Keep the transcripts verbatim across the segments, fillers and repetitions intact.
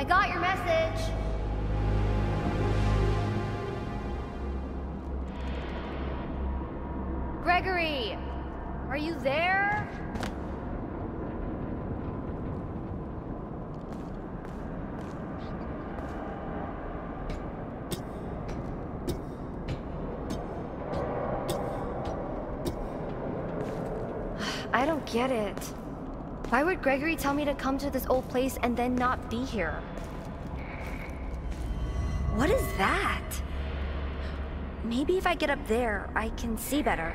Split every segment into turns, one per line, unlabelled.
I got your message. Gregory, are you there? I don't get it. Why would Gregory tell me to come to this old place and then not be here? What is that? Maybe if I get up there, I can see better.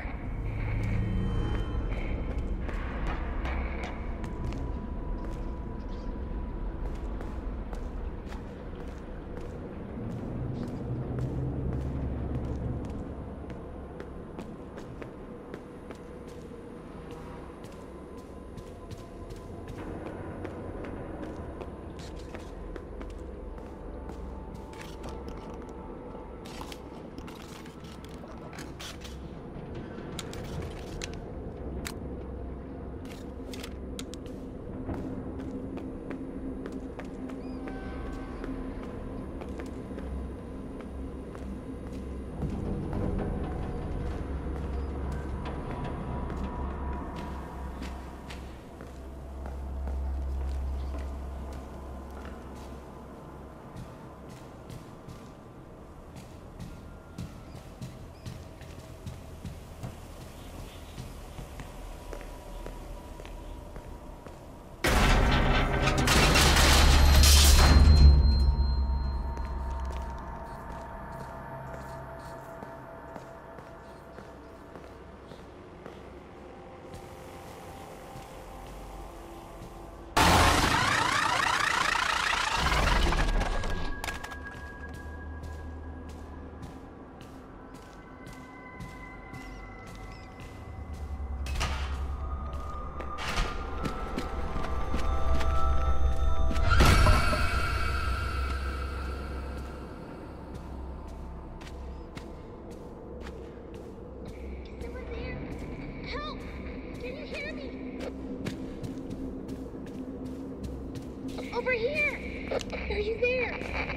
Over here! Are you there?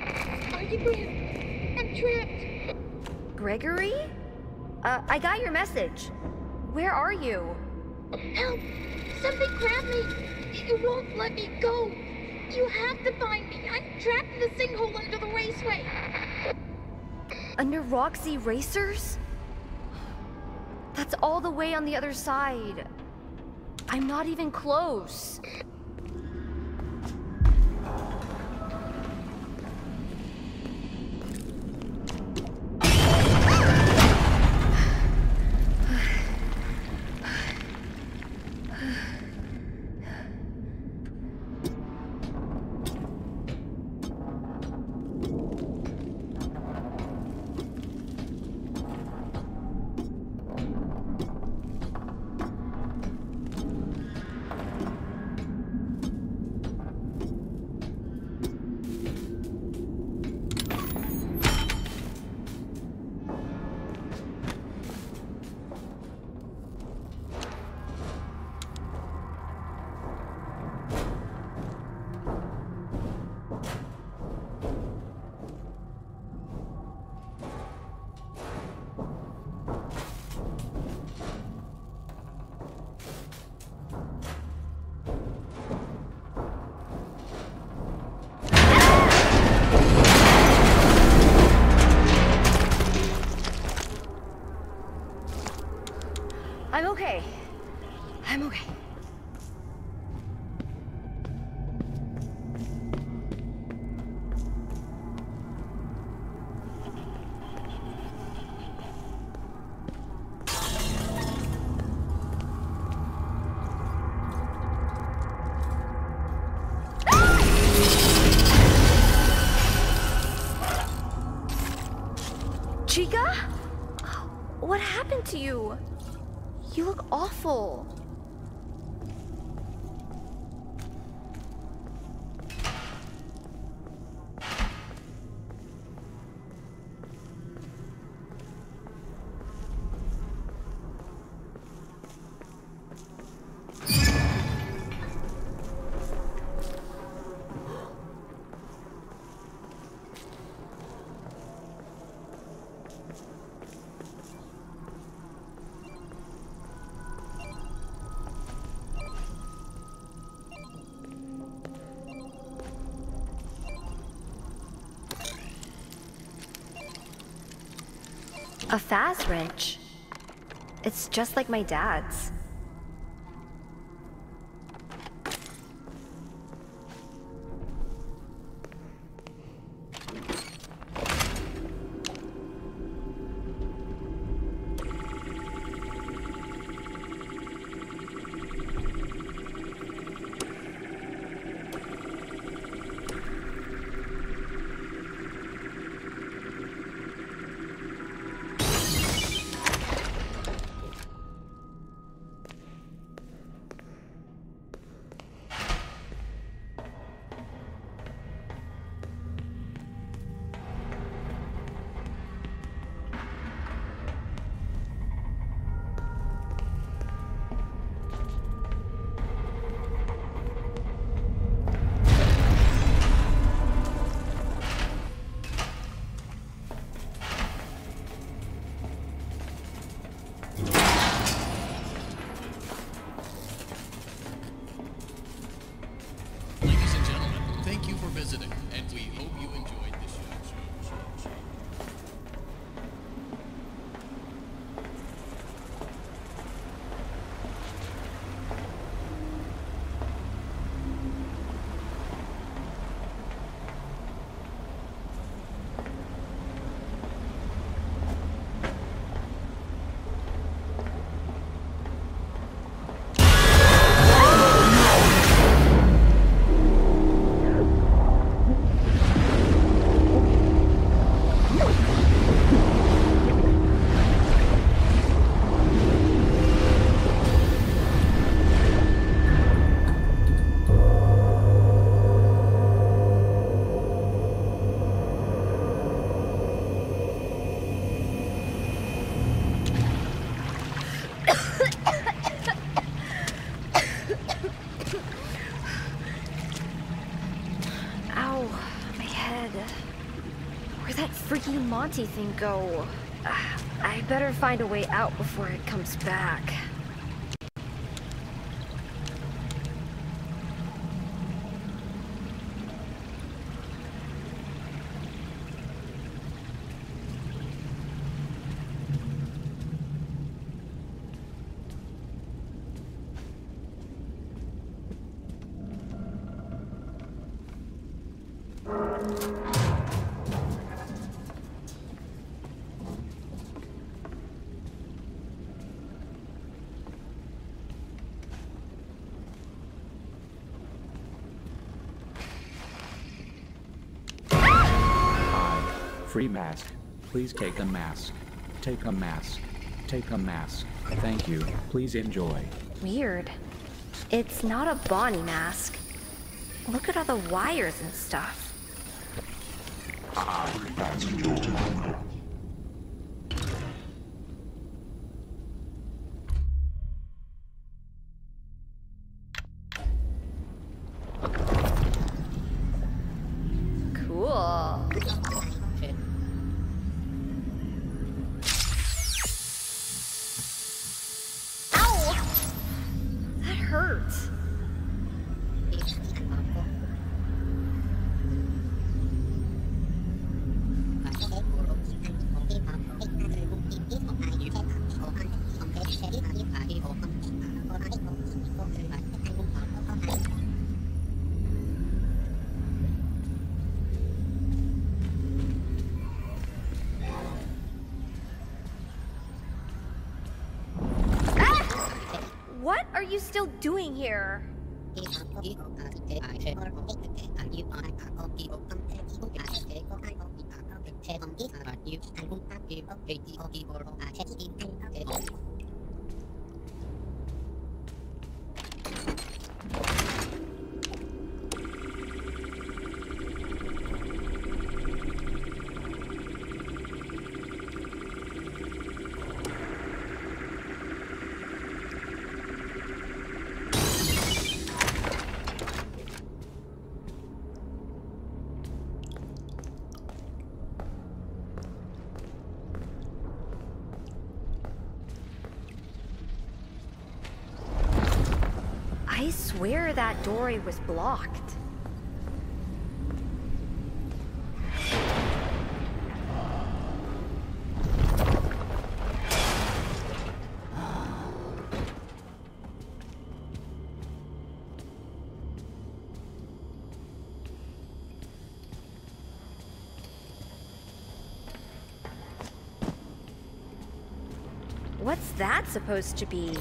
Are you there? I'm trapped.
Gregory? Uh, I got your message. Where are you?
Help! Something grabbed me! It won't let me go! You have to find me! I'm trapped in the sinkhole under the raceway!
Under Roxy Racers? That's all the way on the other side. I'm not even close. I'm okay. I'm okay. Chica? What happened to you? You look awful. A fast wrench? It's just like my dad's.
Visiting, and we hope you enjoyed the show.
Freaky Monty thing go? Uh, I better find a way out before it comes back.
Free mask. Please take a mask. Take a mask. Take a mask. Thank you. Please enjoy.
Weird. It's not a Bonnie mask. Look at all the wires and stuff. Cool. Hurts. What are you still doing here? I swear that doorway was blocked. What's that supposed to be?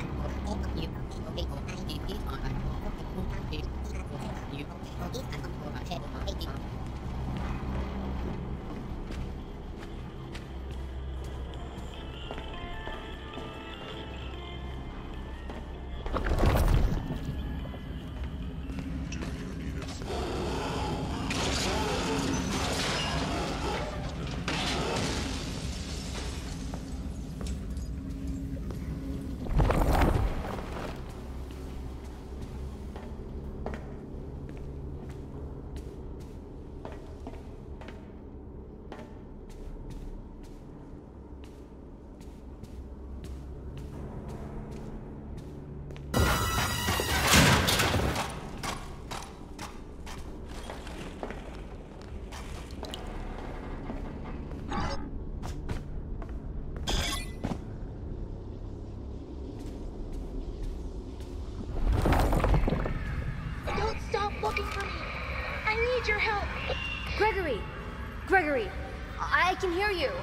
Gregory! Gregory! I can hear you!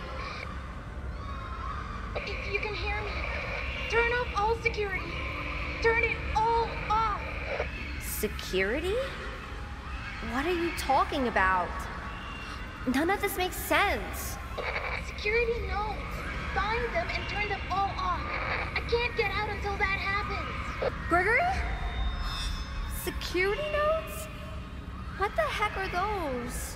If you can hear me, turn off all security. Turn it all off!
Security? What are you talking about? None of this makes sense.
Security knows. Find them and turn them all off. I can't get out until that happens.
Gregory? Security nodes? What the heck are those?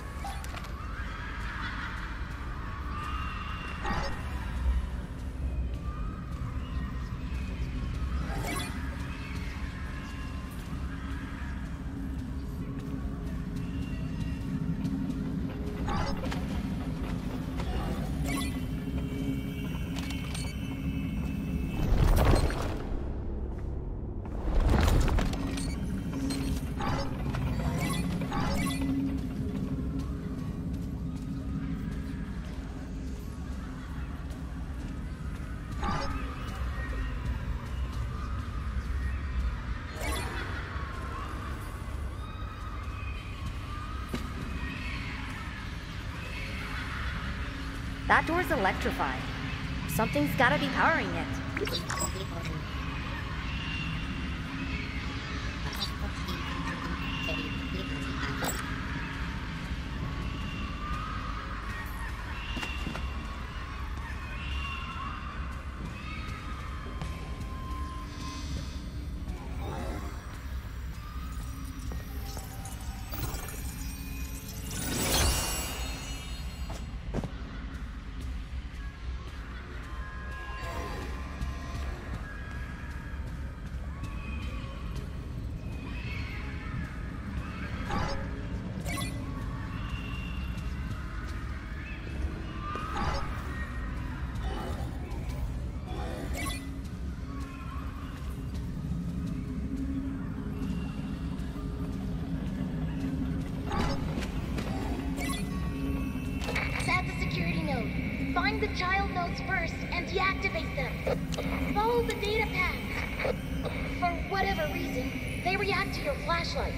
That door's electrified. Something's gotta be powering it.
Find the child nodes first and deactivate them. Follow the data path. For whatever reason, they react to your flashlight.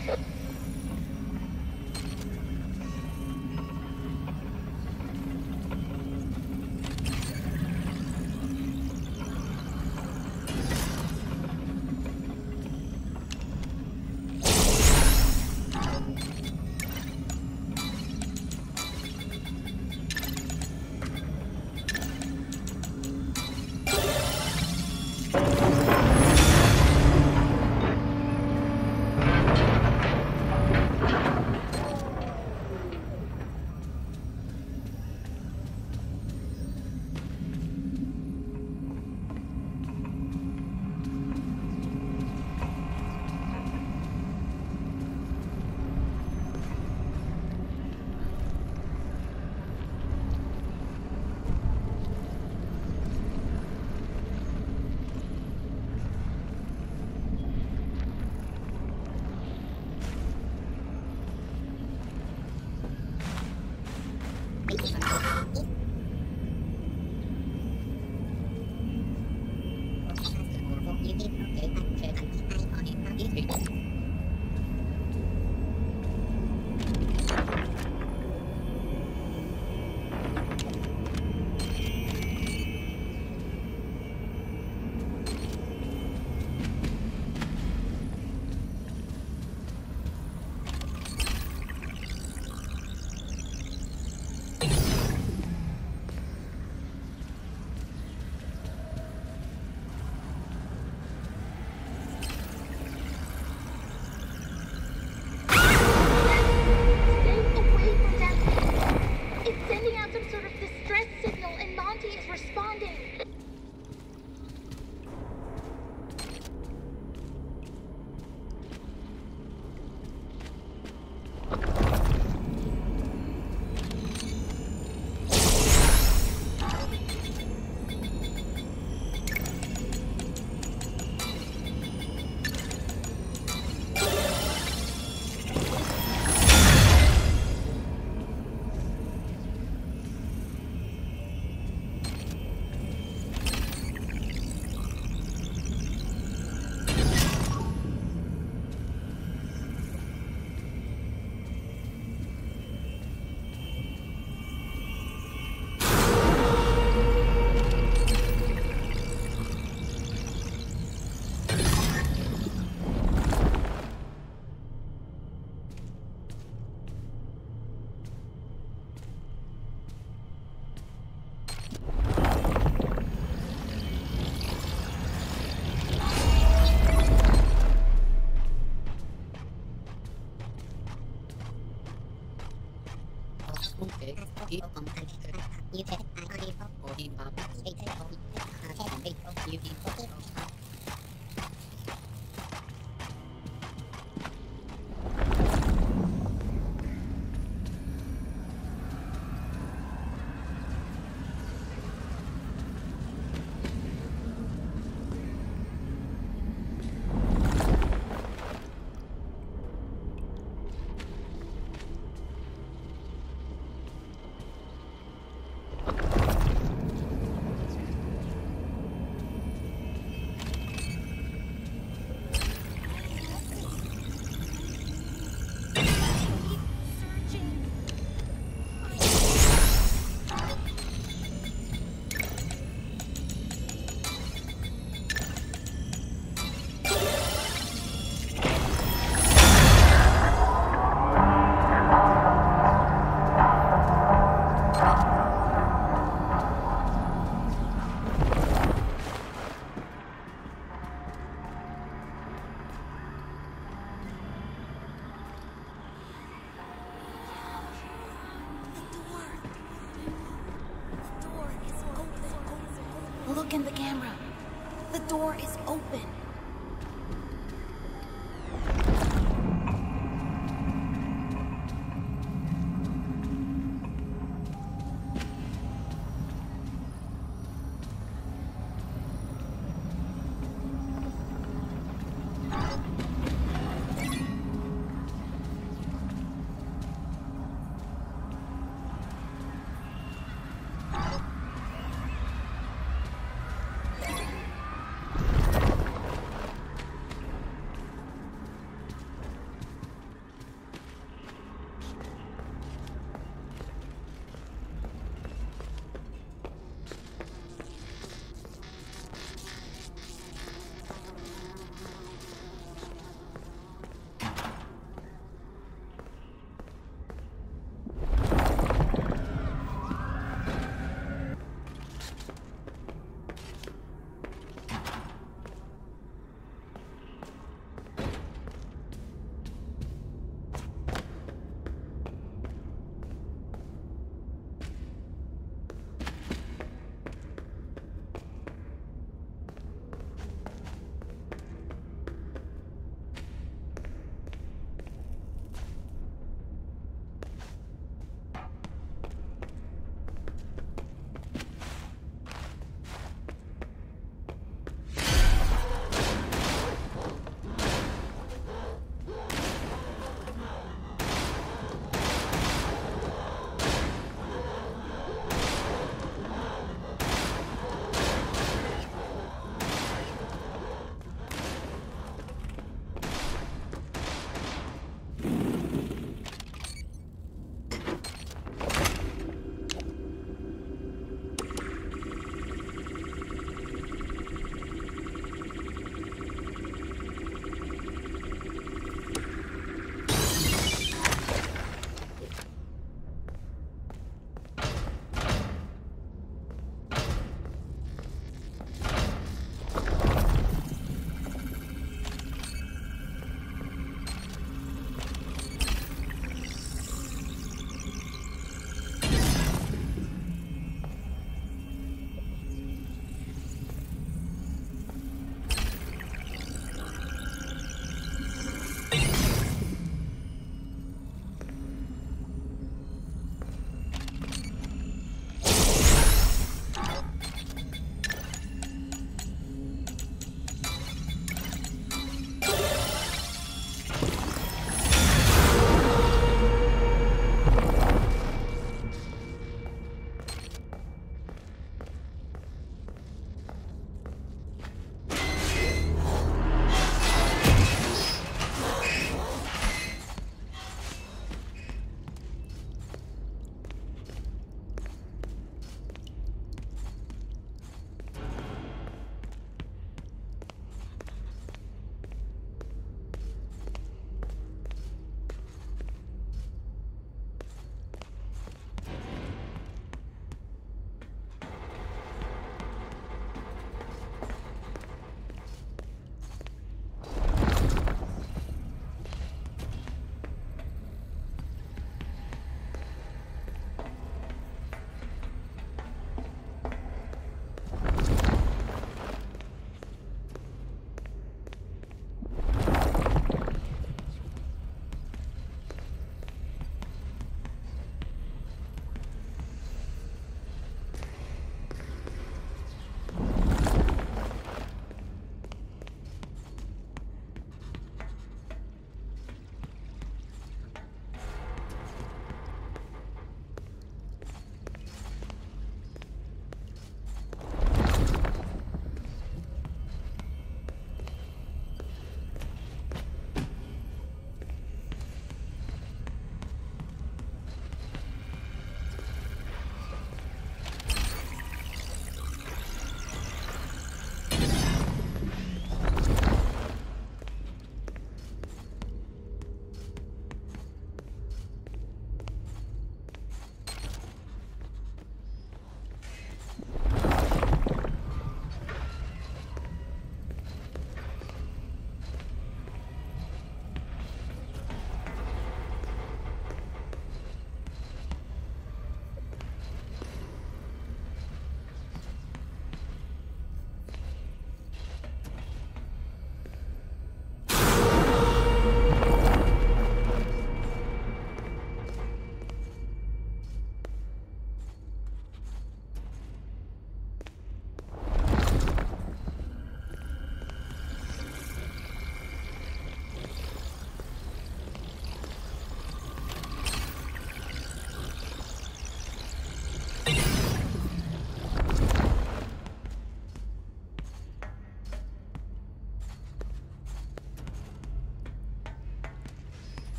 Look in the camera. The door is open.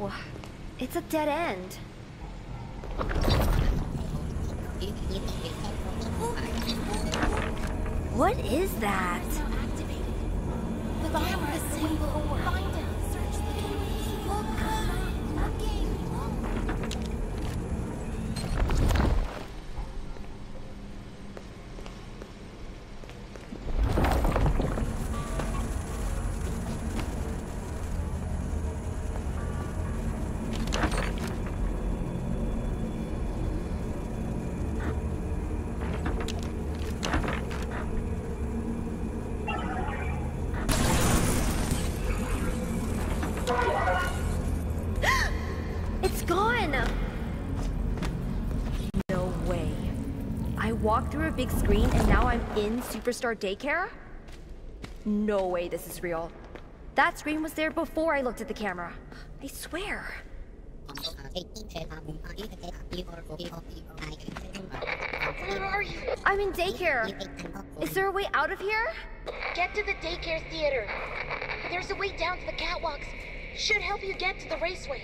No, it's a dead end. What is that?
The camera symbol. Find it. Search the game. Look up. Game.
It's gone! No way. I walked through a big screen and now I'm in Superstar Daycare? No way this is real. That screen was there before I looked at the camera. I swear.
Where are you?
I'm in daycare. Is there a way out of here?
Get to the daycare theater. There's a way down to the catwalks. Should help you get to the raceway.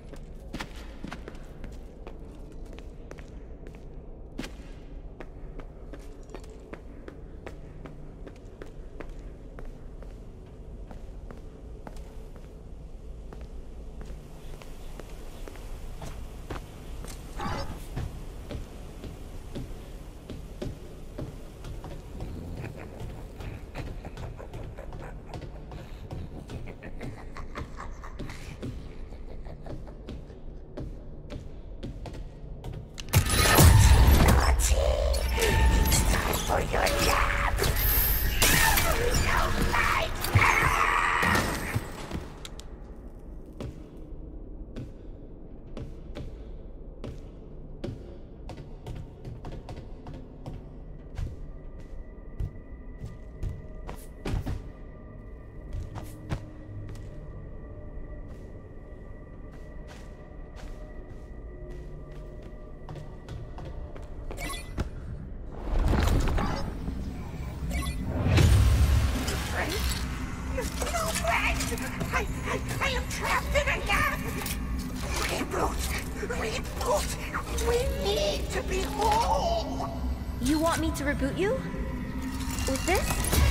I, I, I am trapped in a gap! Reboot! Reboot! We need to be whole!
You want me to reboot you? With this?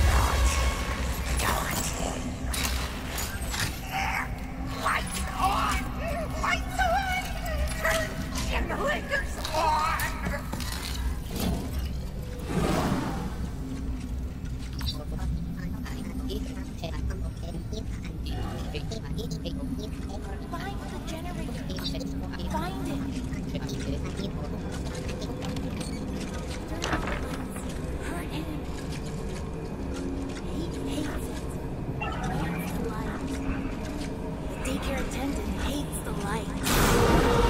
Lights on! Lights on! Turn generators on!
Find the generator. Find it. Hurt him. He hates it. Hates the light. The daycare attendant hates the light.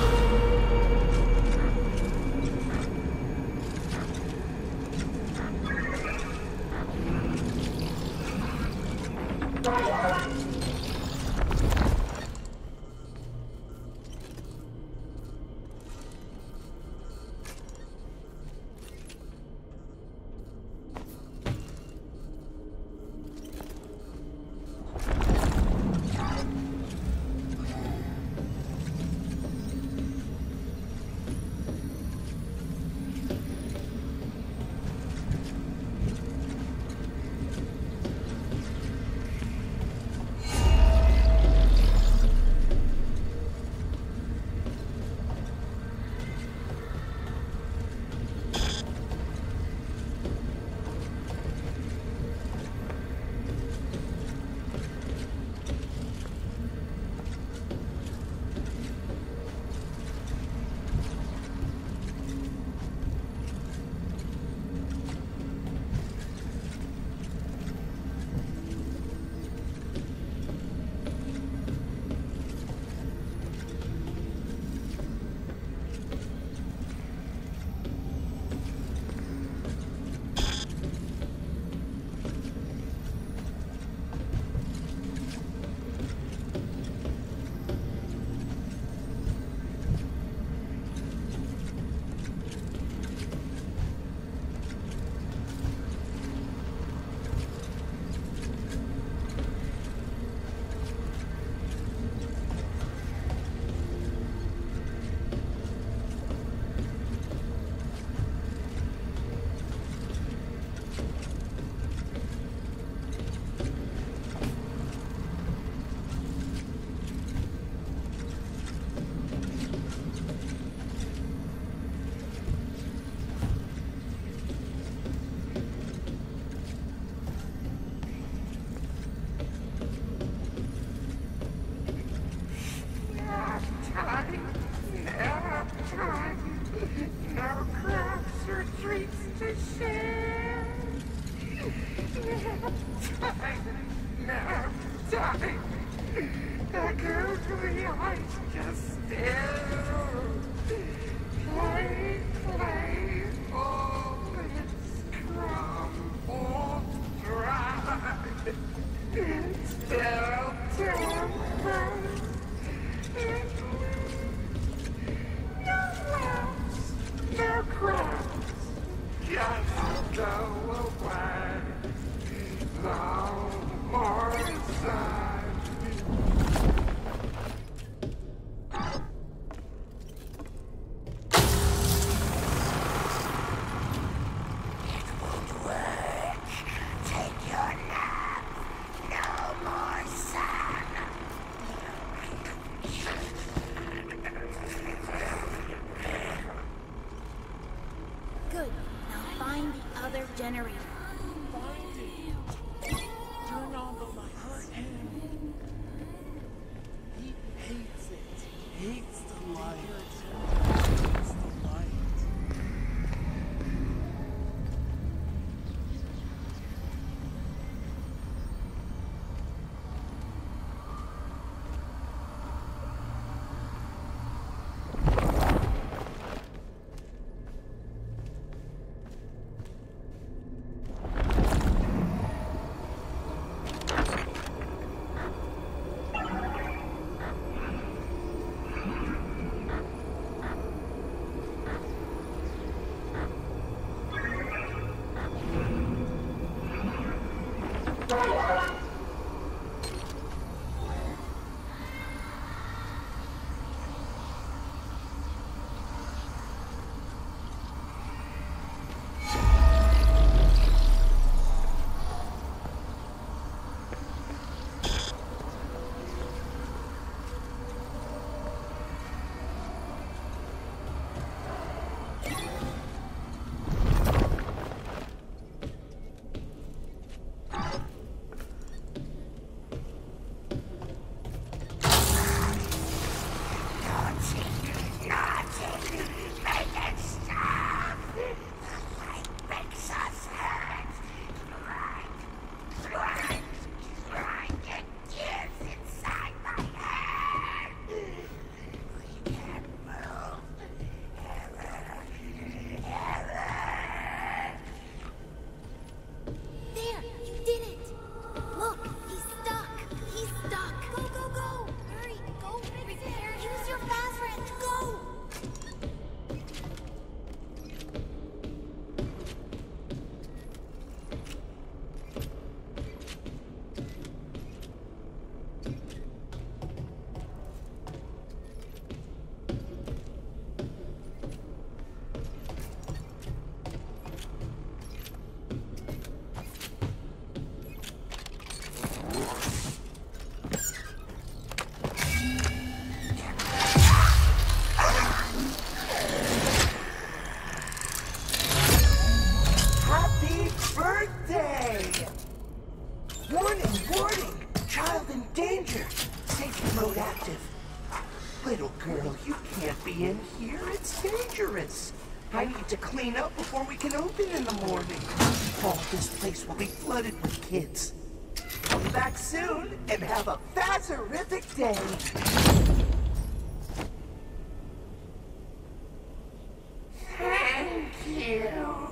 time. The googly eyes just stare. Play, play, all it's crumbled dry. Still tempered. No laughs, no cries. Just go away. No more sighs.
Good. Now find the other generator.
Find it. Turn on the light. Hurt him. He hates it. Hates the light. Hates the light. Little girl, you can't be in here. It's dangerous. I need to clean up before we can open in the morning. Oh, this place will be flooded with kids. Come back soon and have a fazerific day. Thank you.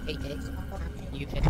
You can.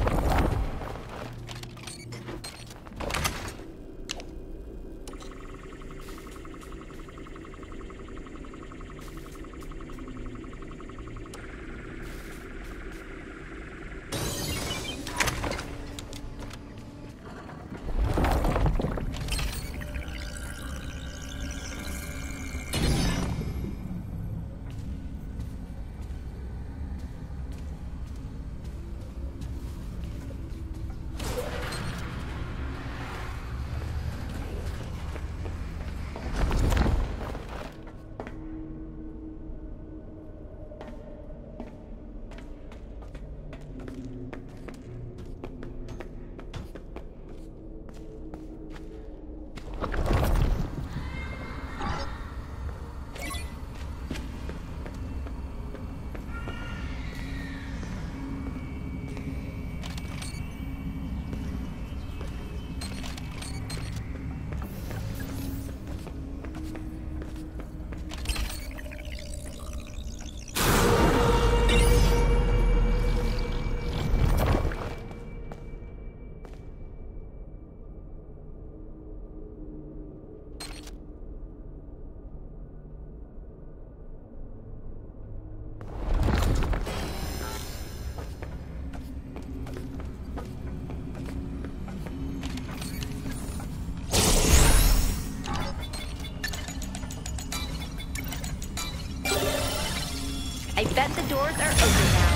I bet the doors are open now.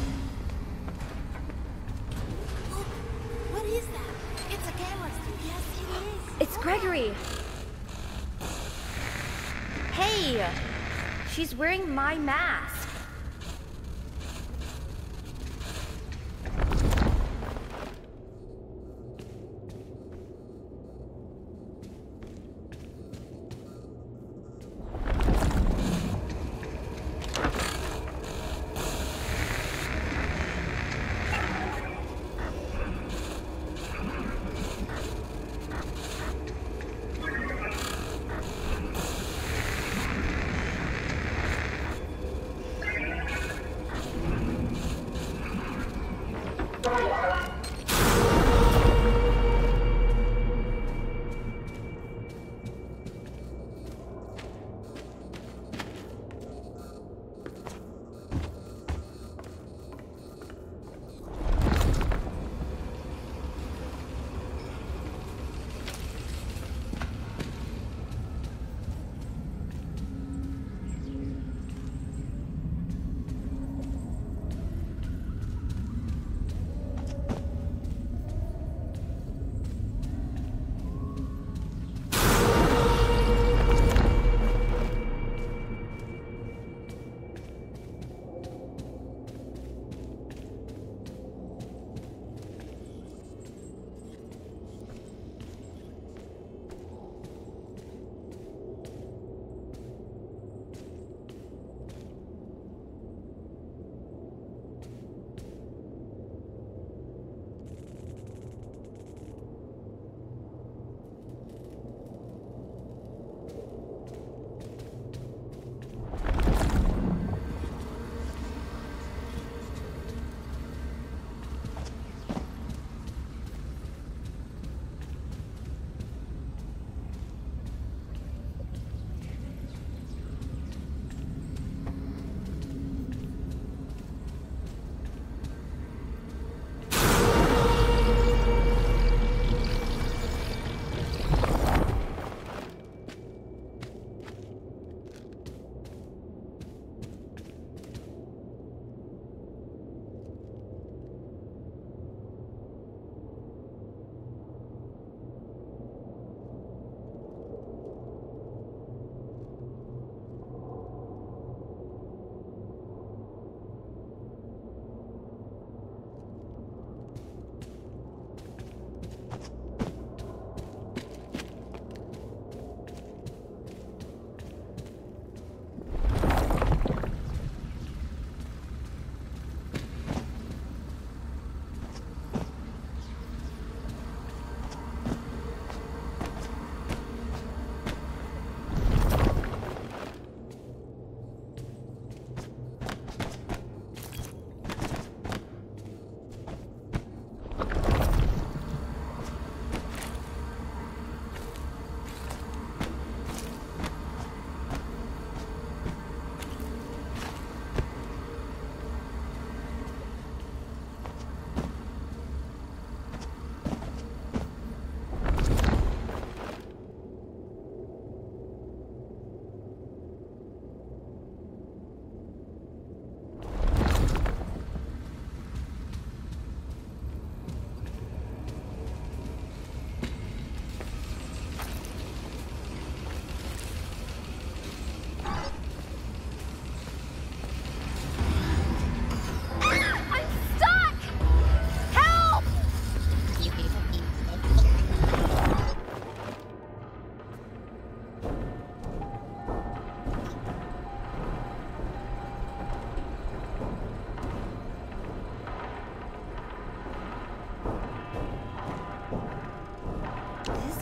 What is that? It's a camera. Yes, it is.
It's Gregory. Hey, she's wearing my mask.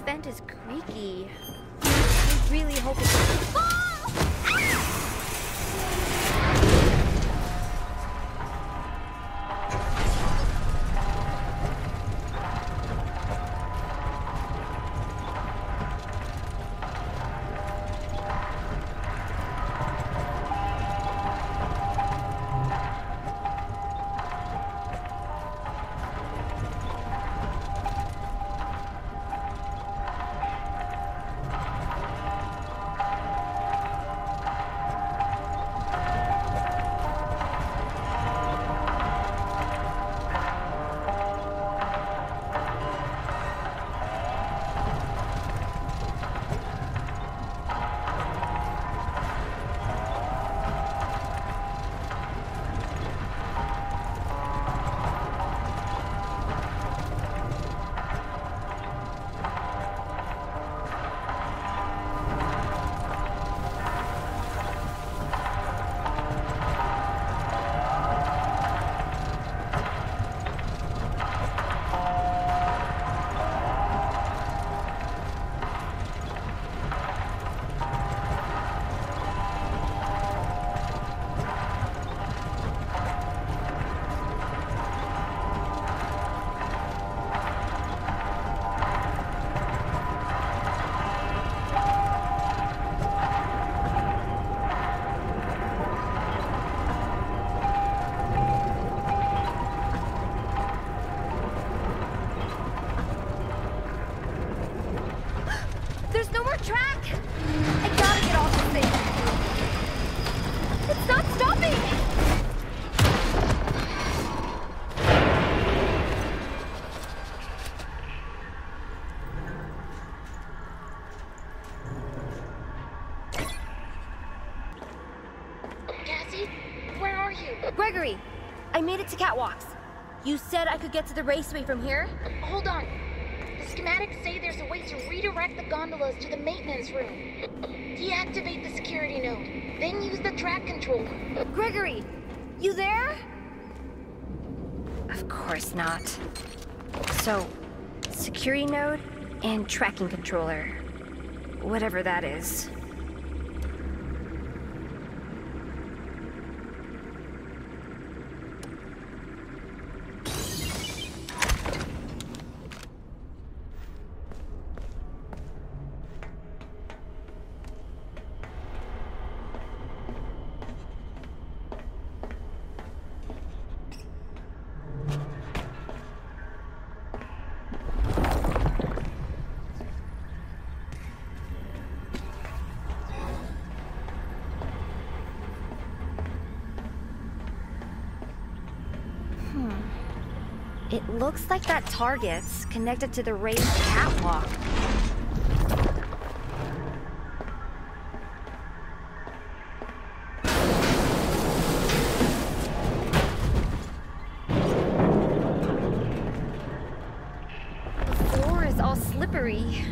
vent is creaky. I really hope it's... Oh! Gregory, I made it to catwalks. You said I could get to the raceway from here?
Hold on. The schematics say there's a way to redirect the gondolas to the maintenance room. Deactivate the security node, then use the track controller.
Gregory, you there? Of course not. So, security node and tracking controller. Whatever that is. It looks like that target's connected to the raised catwalk. The floor is all slippery.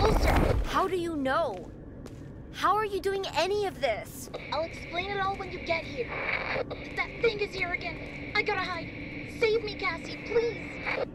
closer.
How do you know? How are you doing any of this?
I'll explain it all when you get here. That thing is here again. I gotta hide. Save me, Cassie, please.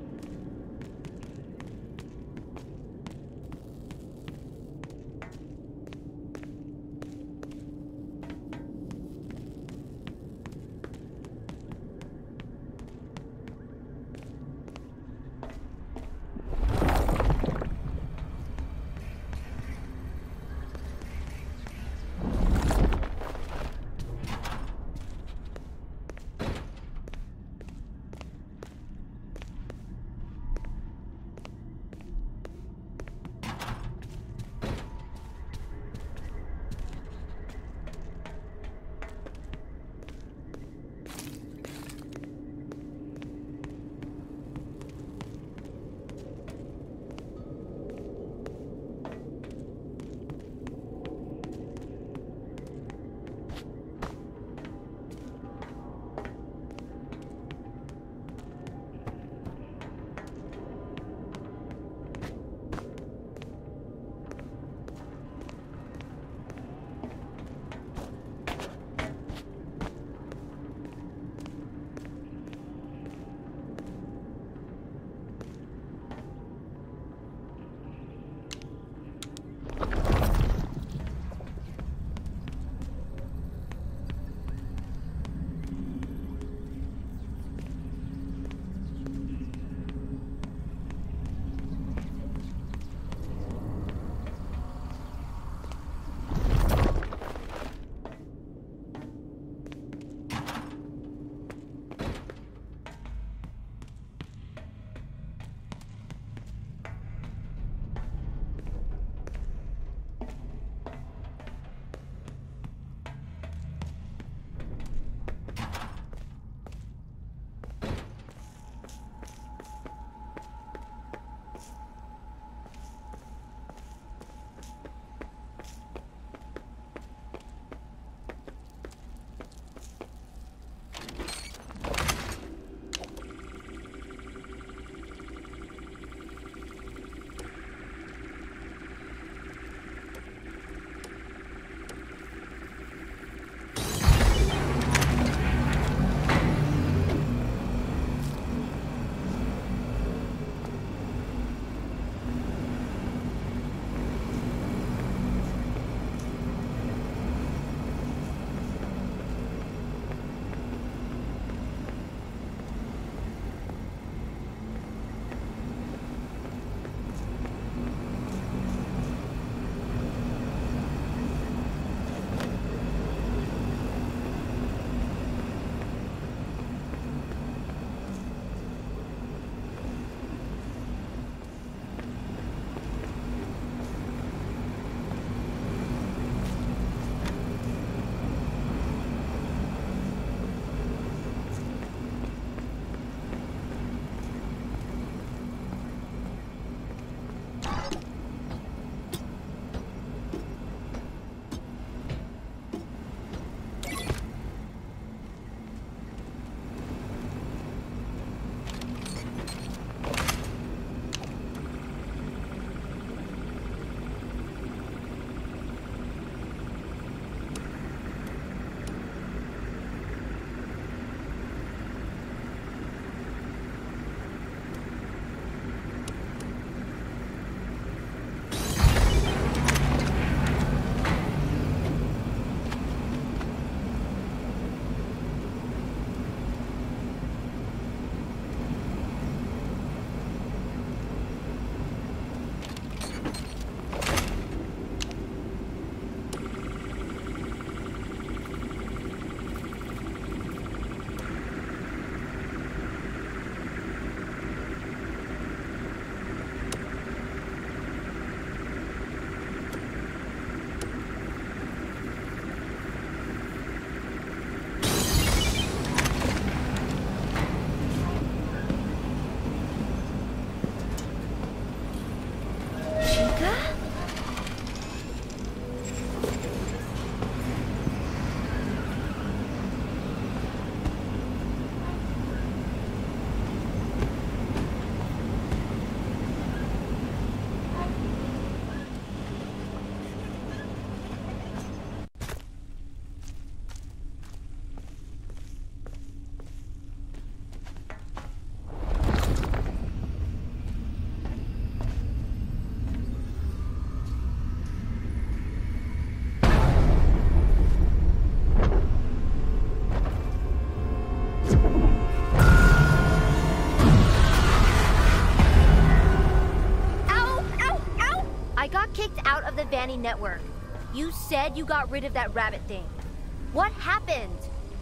out of the Vanny network. You said you got rid of that rabbit thing. What happened?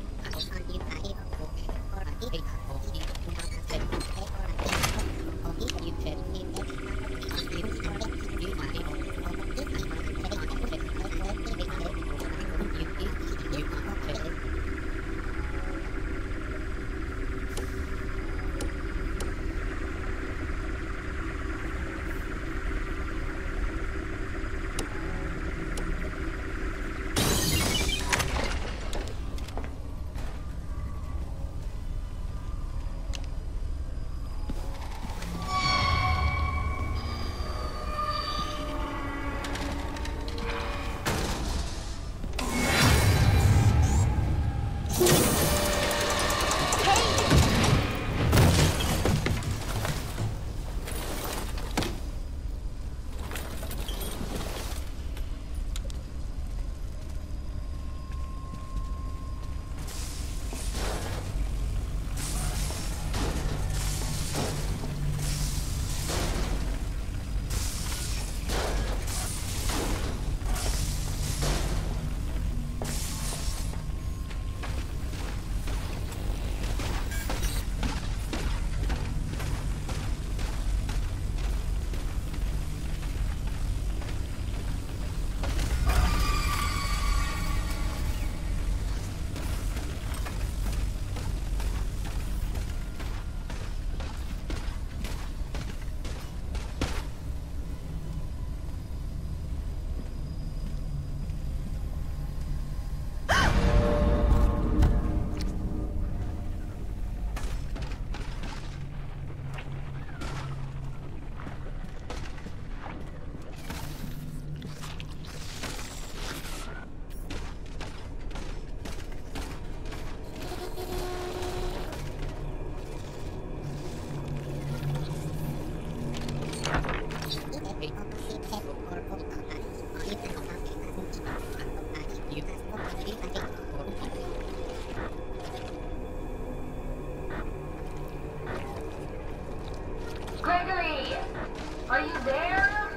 Gregory, are you there?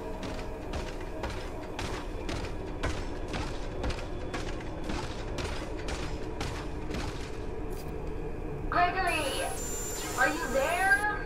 Gregory, are you there?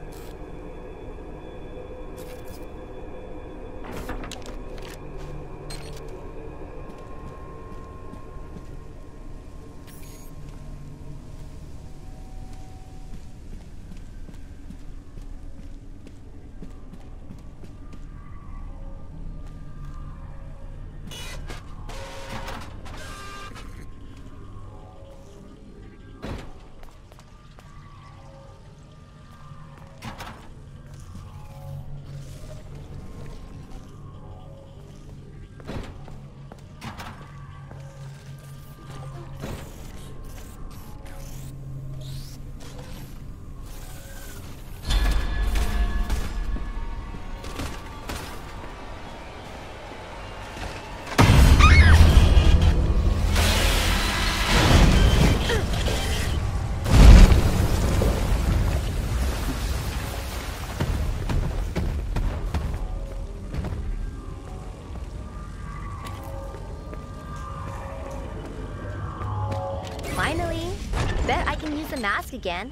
Finally. Bet I can use the mask again.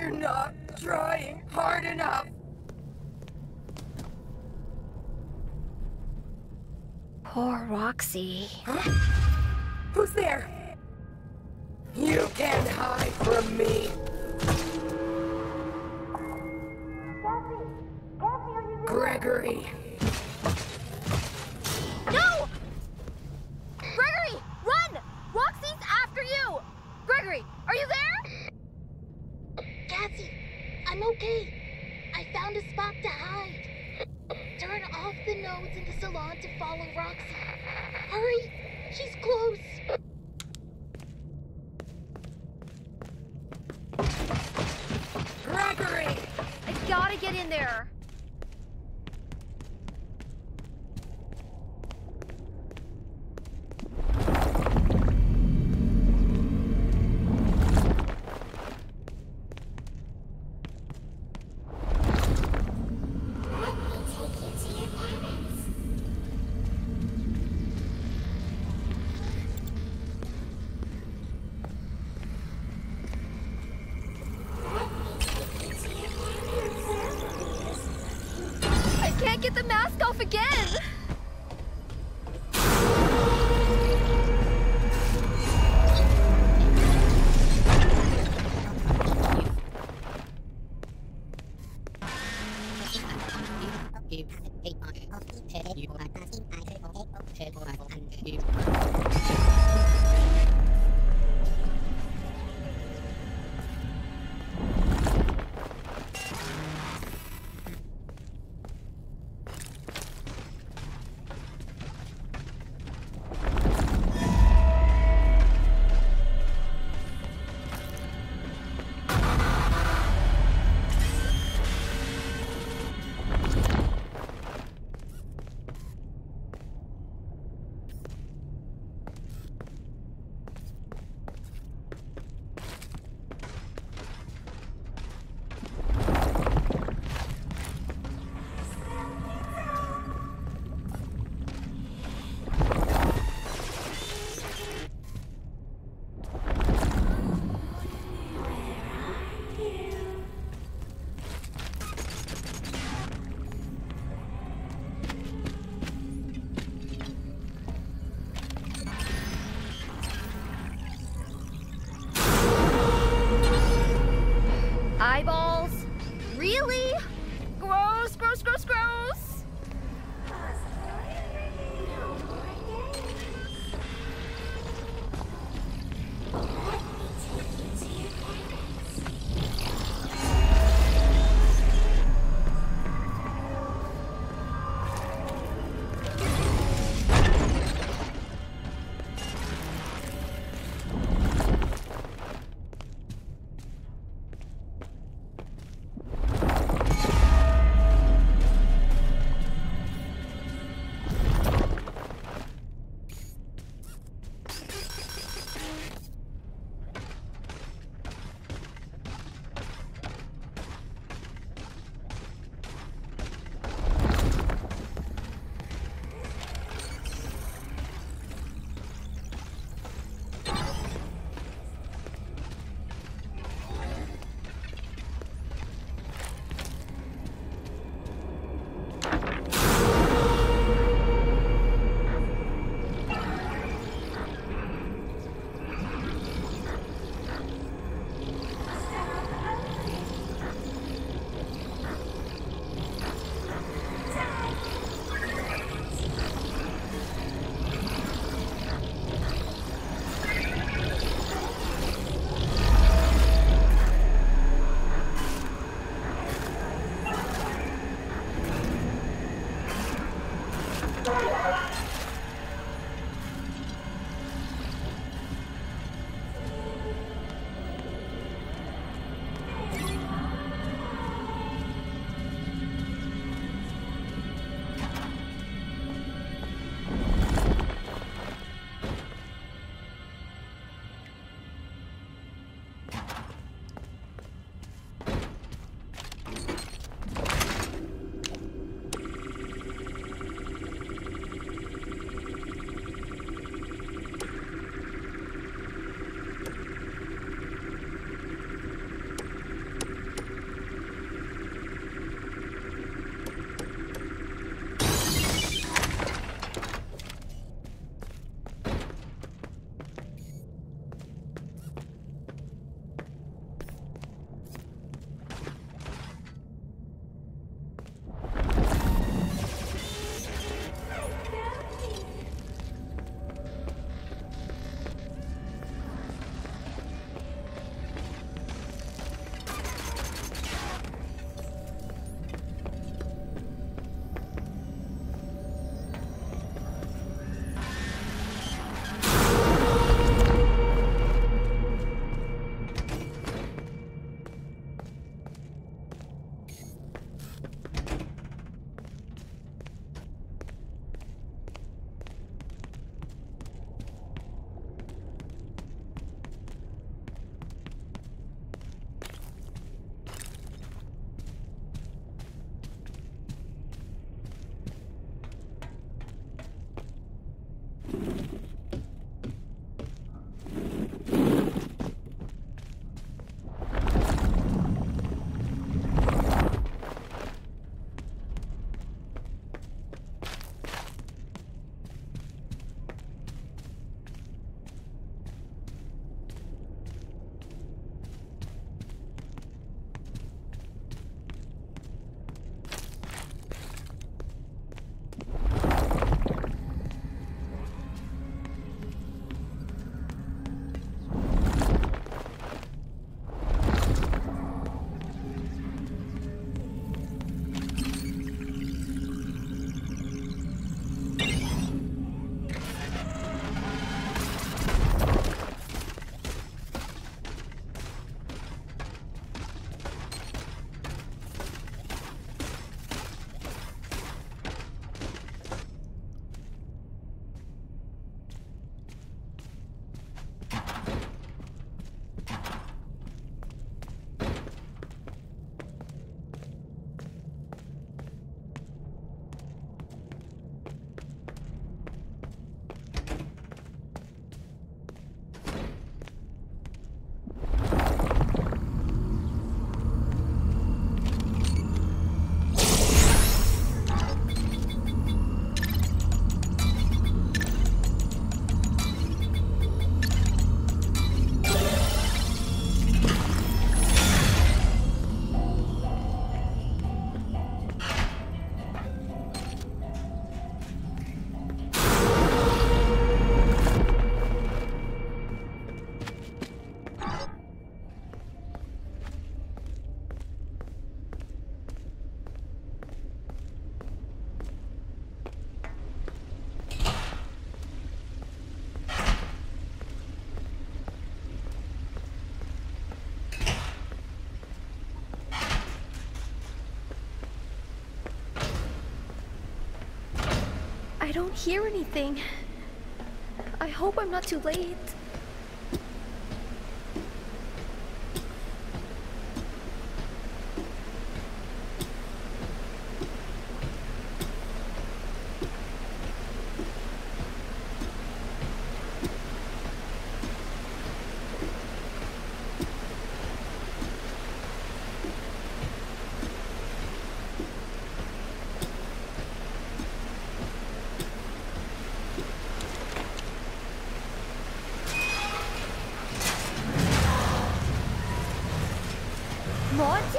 You're not trying hard enough.
Poor Roxy.
Huh? Who's there? You can't hide from me. Gregory.
No! Gregory, run! Roxy's after you! Gregory, are you there?
Cassie, I'm okay. I found a spot to hide. Turn off the nodes in the salon to follow Roxy. Hurry, she's close.
Gregory!
I gotta get in there. Get the mask off again! Eyeballs? Really? Gross, gross, gross, gross! I don't hear anything. I hope I'm not too late. Monty?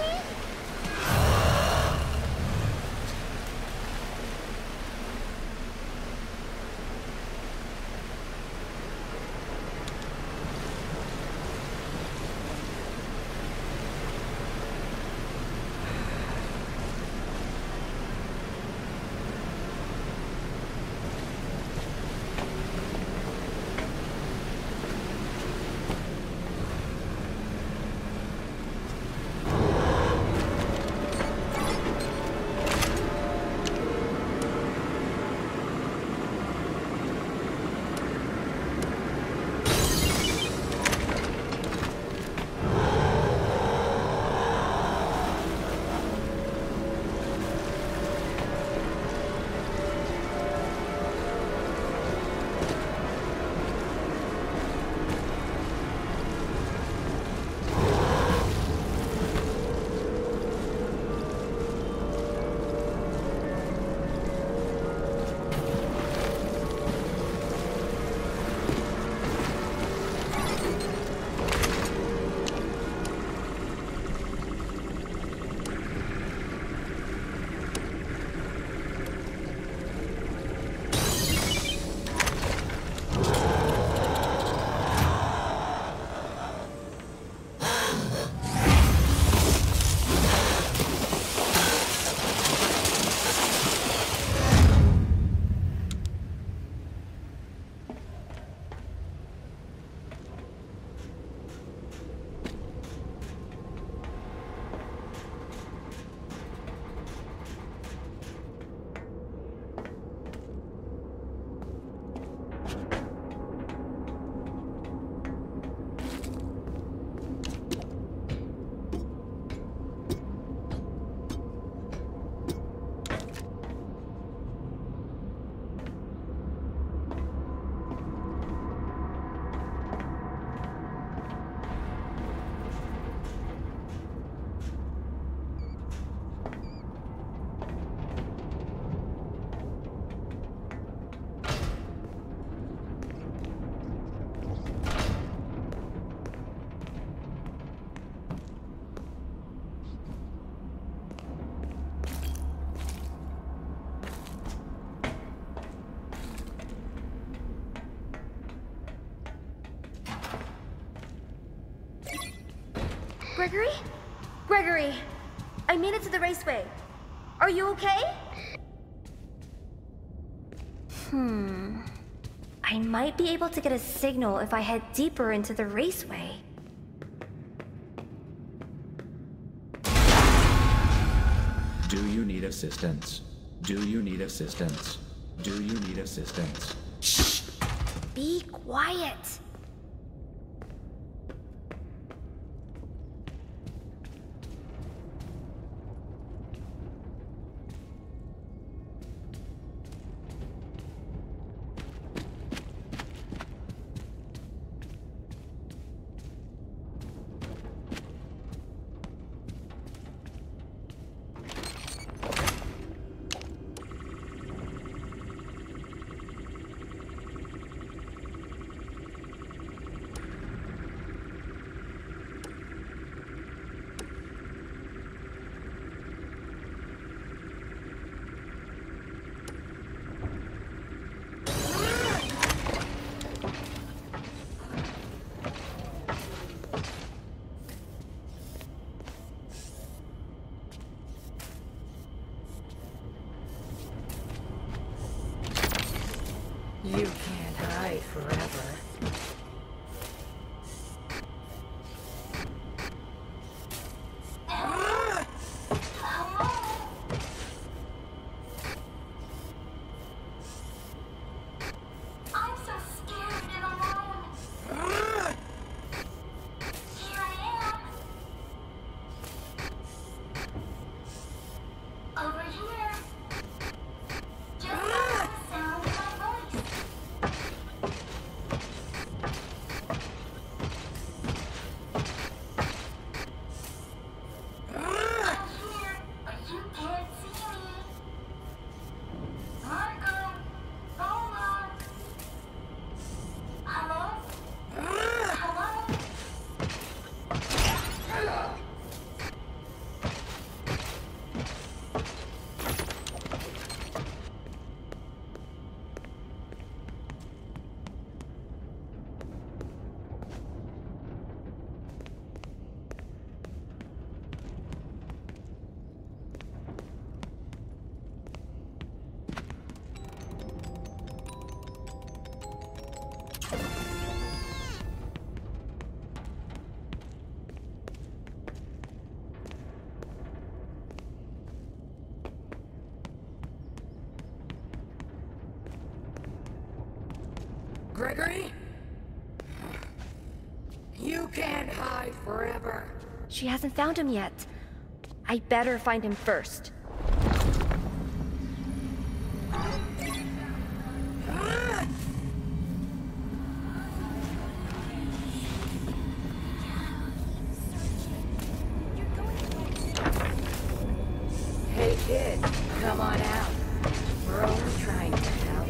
Gregory? Gregory! I made it to the raceway. Are you okay? Hmm. I might be able to get a signal if I head deeper into the raceway.
Do you need assistance? Do you need assistance? Do you need assistance?
Shh! Be quiet.
You can't hide forever.
I'm so scared and alone. Here I am. Over here. Just like the sound of my voice. I'm here, but you can't see me. Marco, Lola. Hello? Hello?
Gregory? You can't hide forever.
She hasn't found him yet. I better find him first.
Hey kid, come on out. We're only trying to help.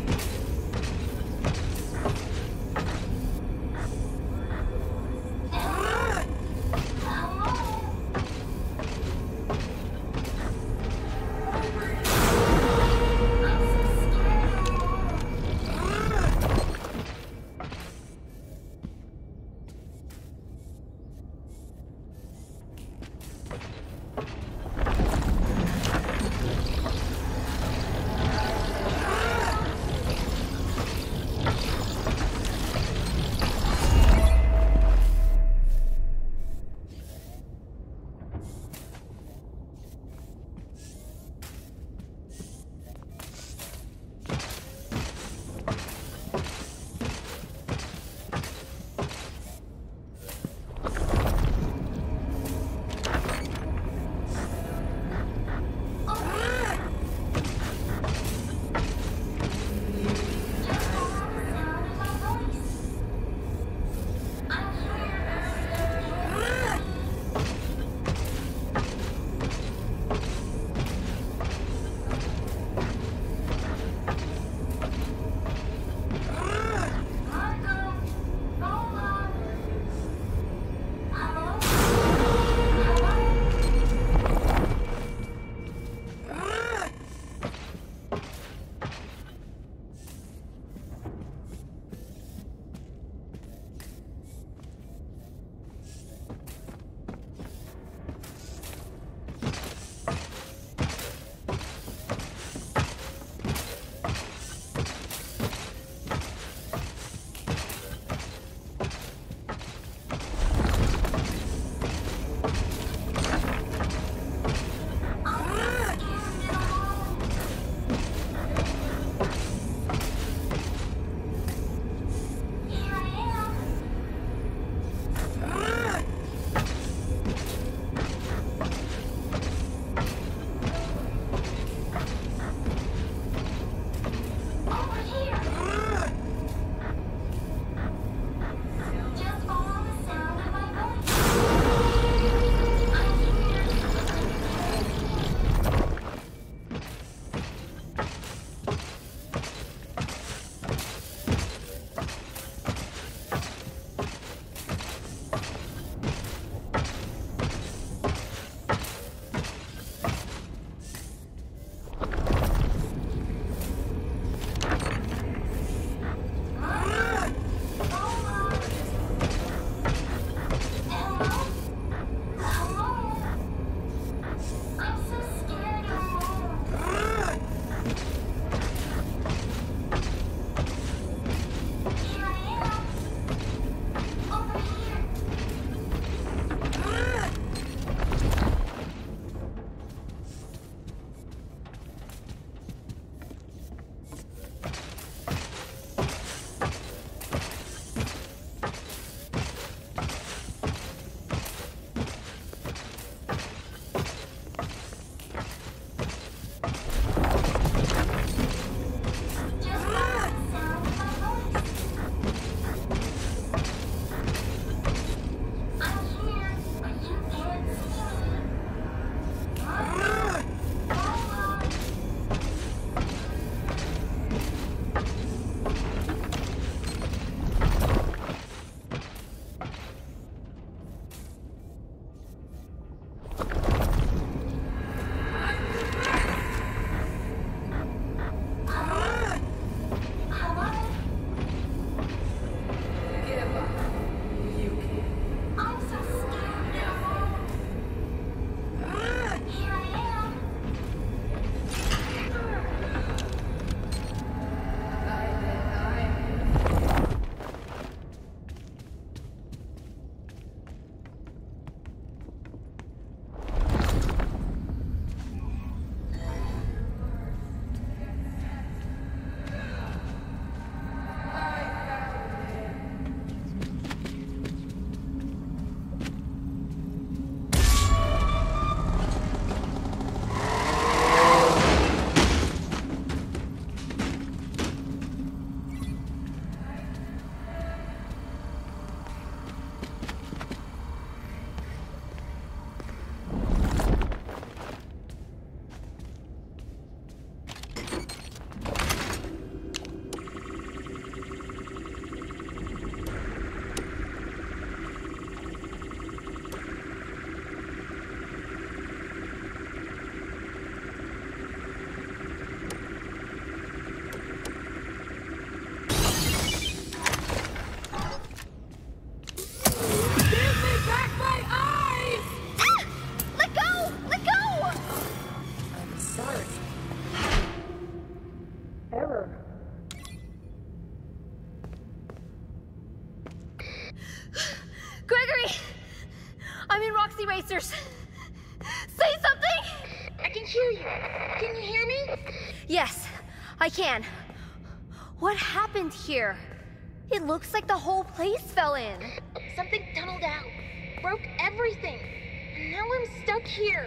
Yes, I can. What happened here? It looks like the whole place fell in.
Something tunneled out, broke everything, and now I'm stuck here.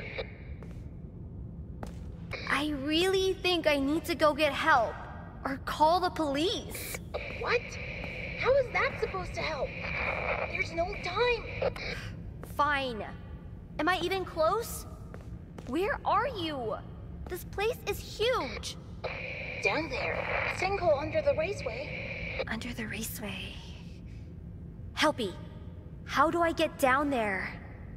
I really think I need to go get help, or call the police.
What? How is that supposed to help? There's no time.
Fine. Am I even close? Where are you? This place is huge.
Down there, sinkhole under the raceway.
Under the raceway. Helpy, how do I get down there?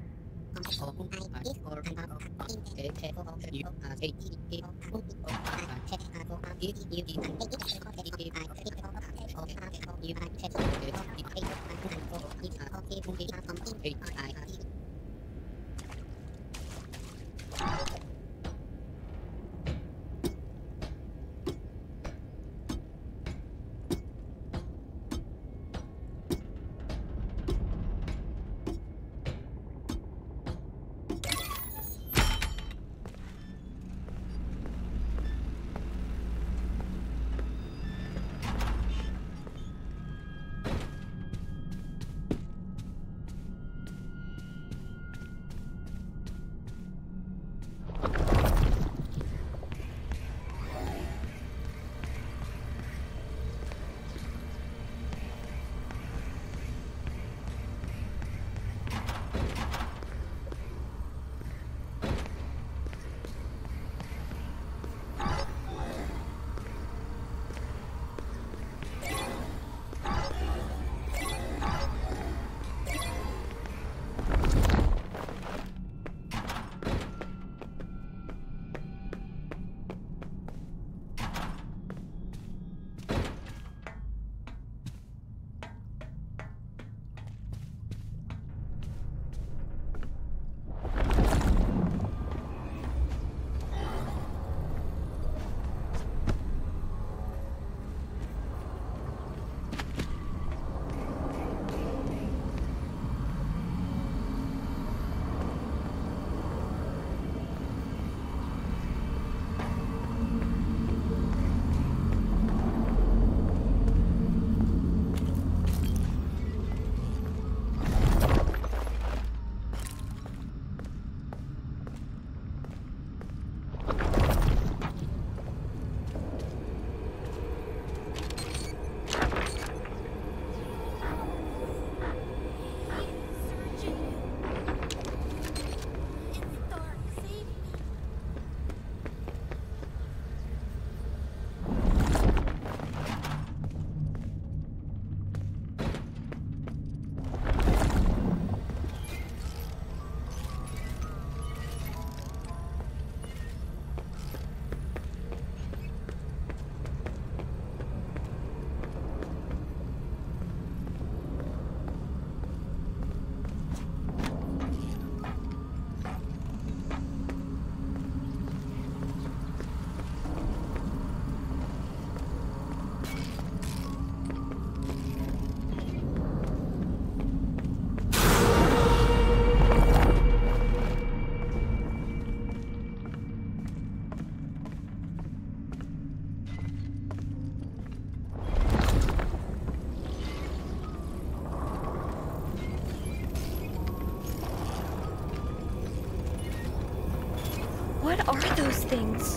What are those things?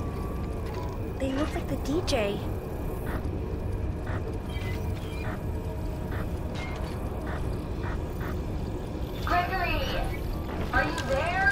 They look like the D J.
Gregory! Are you there?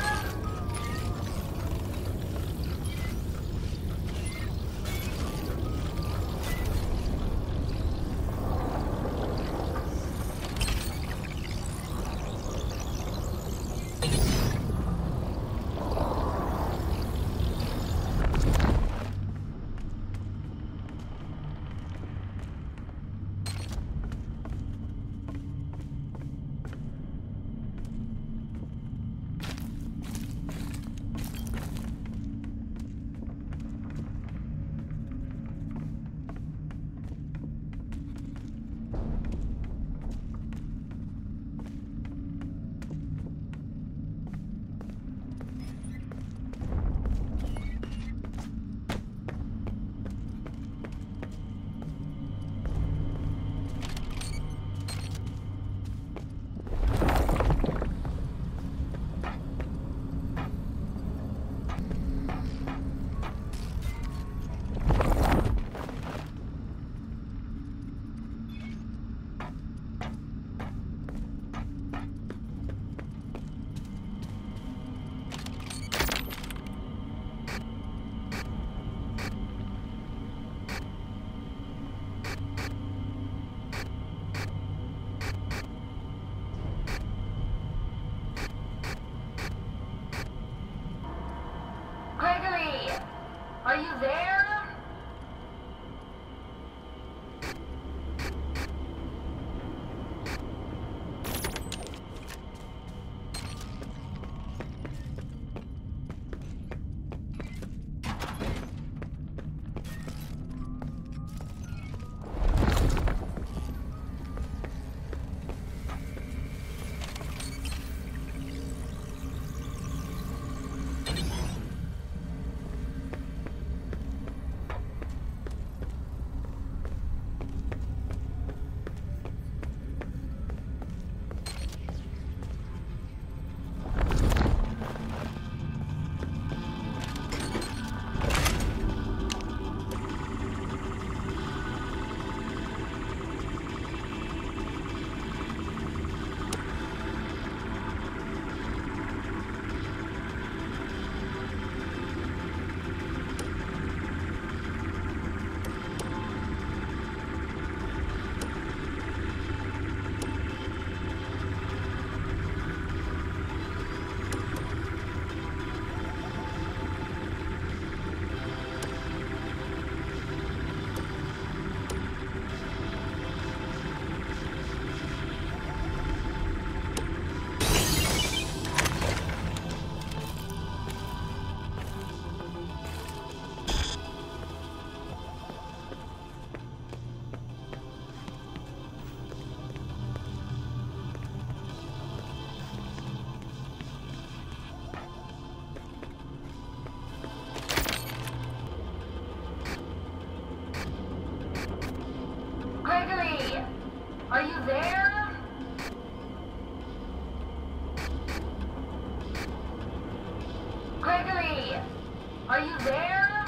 Gregory! Are you there?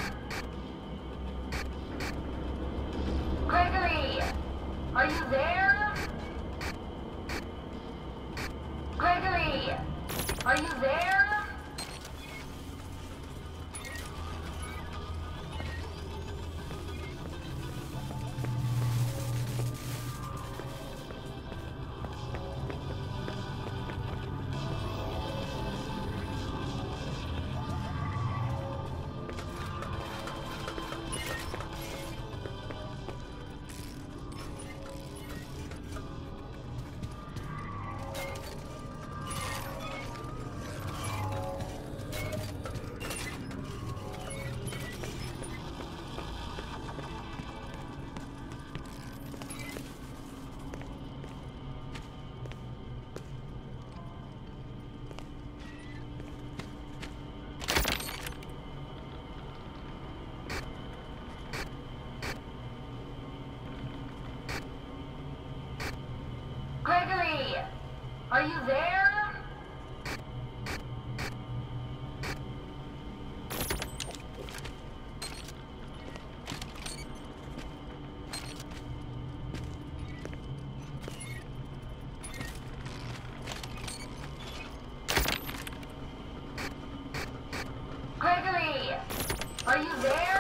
Gregory! Are you there? Gregory! Are you there? Gregory! Are you there? Gregory! Are you there?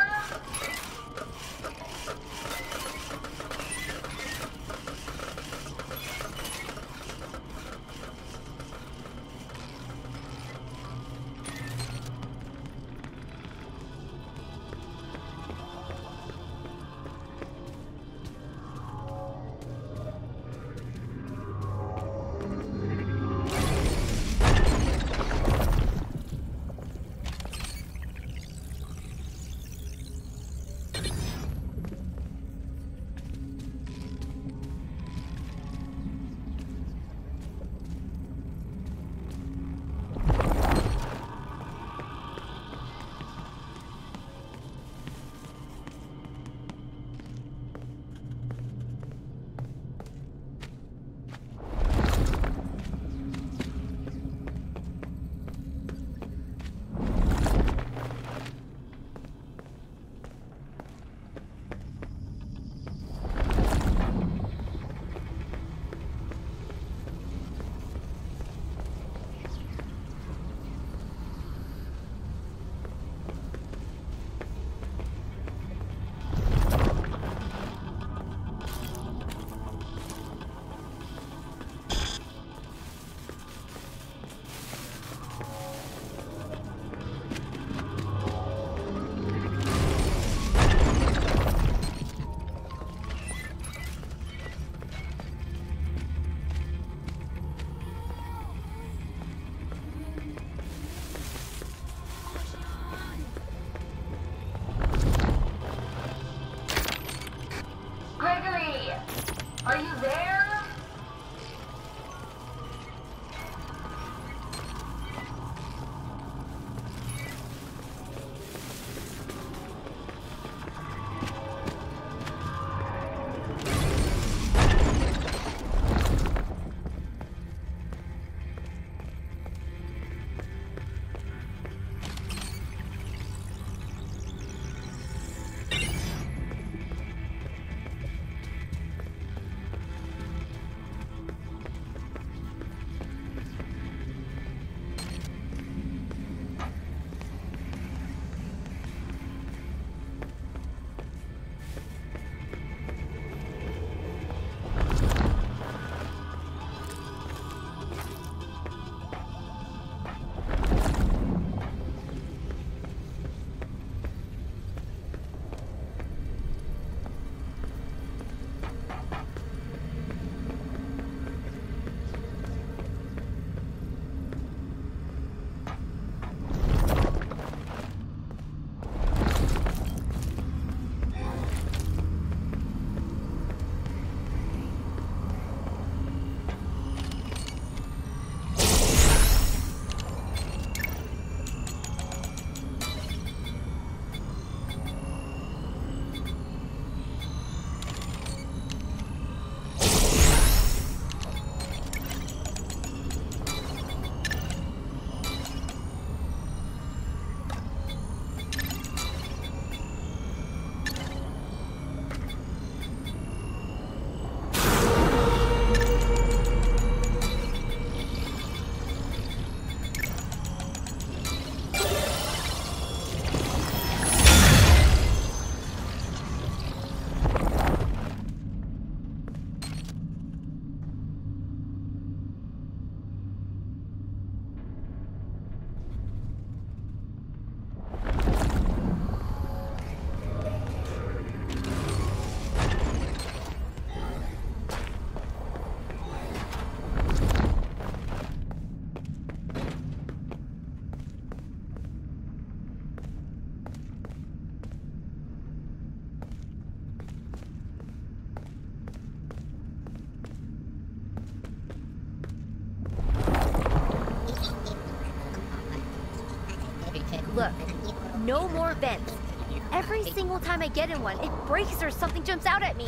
Look, no more vents. Every single time I get in one, it breaks or something jumps out at me.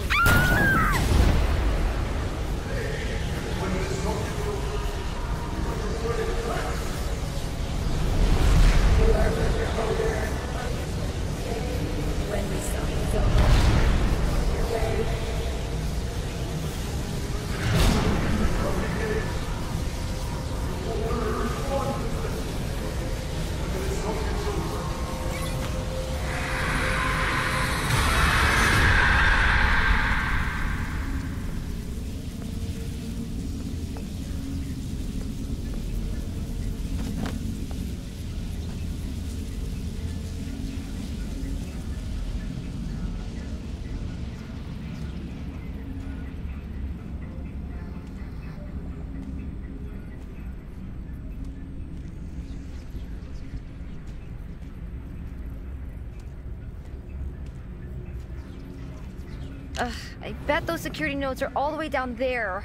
When we saw you go, you're ready.
Ugh, I bet those security notes are all the way down there.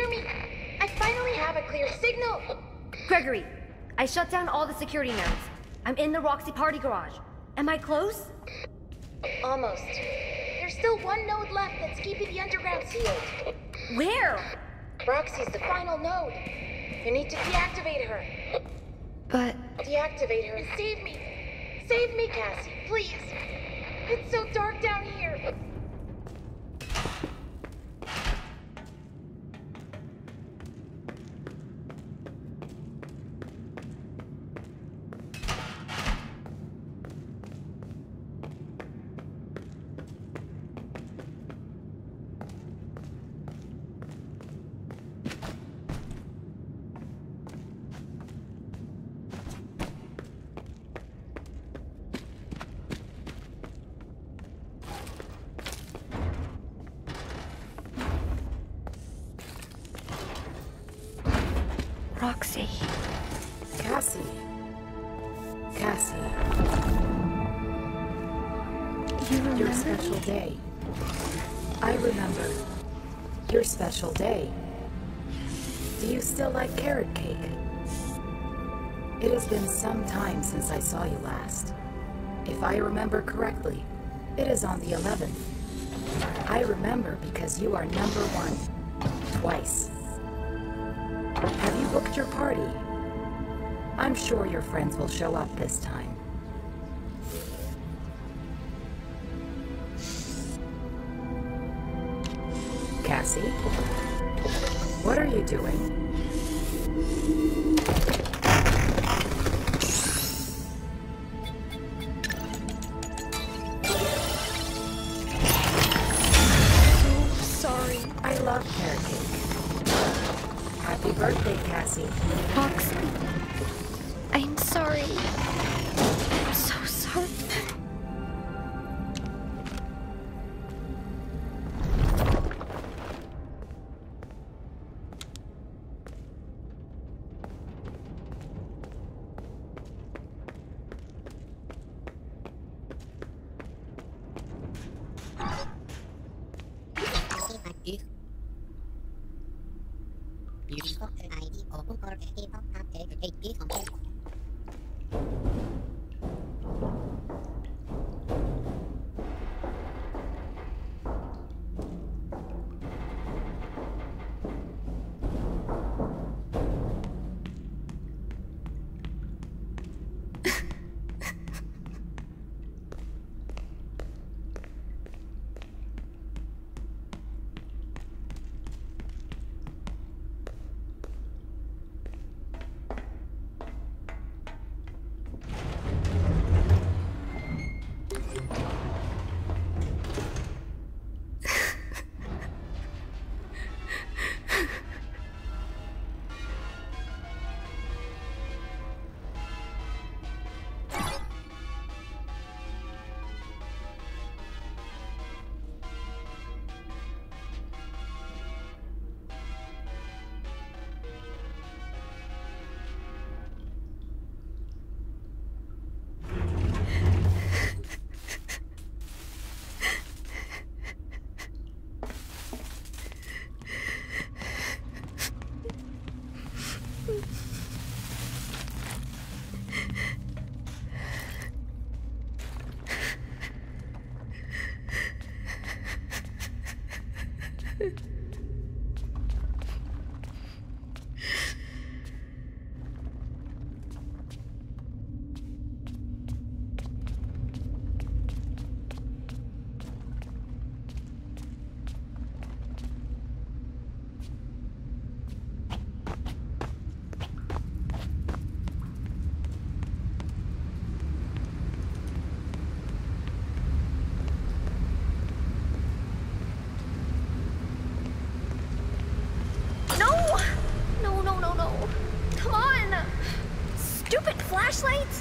hear me? I finally have a clear signal.
Gregory, I shut down all the security nodes. I'm in the Roxy party garage. Am I close?
Almost. There's still one node left that's keeping the underground sealed.
Where?
Roxy's the final node. You need to deactivate her.
But...
Deactivate her and save me. Save me, Cassie, please. It's so dark down here.
Roxy.
Cassie. Cassie.
You remember
Your special day. I remember. Your special day. Do you still like carrot cake? It has been some time since I saw you last. If I remember correctly, it is on the eleventh. I remember because you are number one. Twice. Have you booked your party? I'm sure your friends will show up this time. Cassie? What are you doing?
Sorry.
I love carrot cake. Happy birthday, Cassie.
Roxy. I'm sorry. I'm so sorry. Flashlights?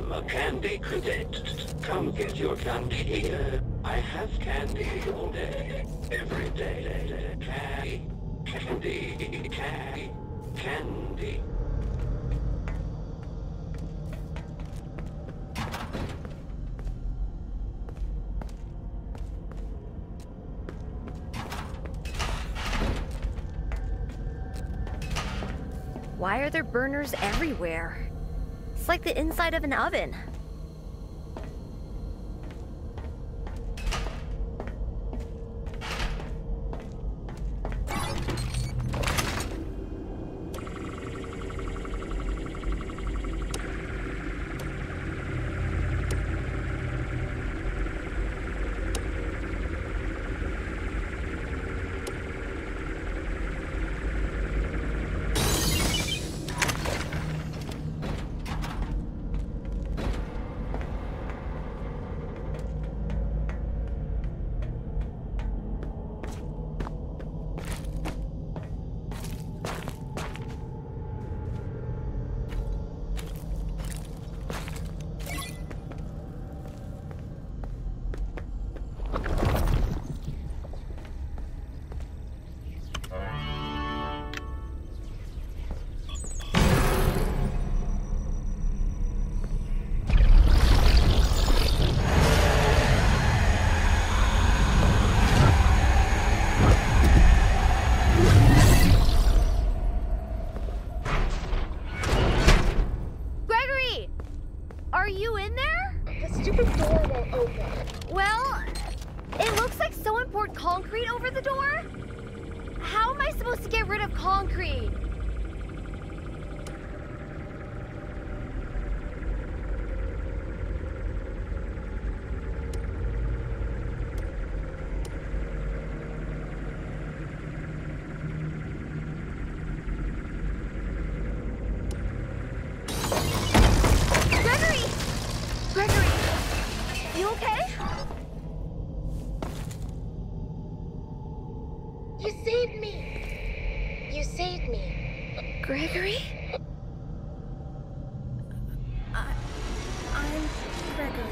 am a candy cadet. Come get your candy here. I have candy all day, every day. Candy, candy, candy, candy.
Why are there burners everywhere? It's like the inside of an oven. Concrete over the door? How am I supposed to get rid of concrete? Gregory! Gregory! You okay?
You saved me. You saved me.
Gregory? I, I'm Gregory.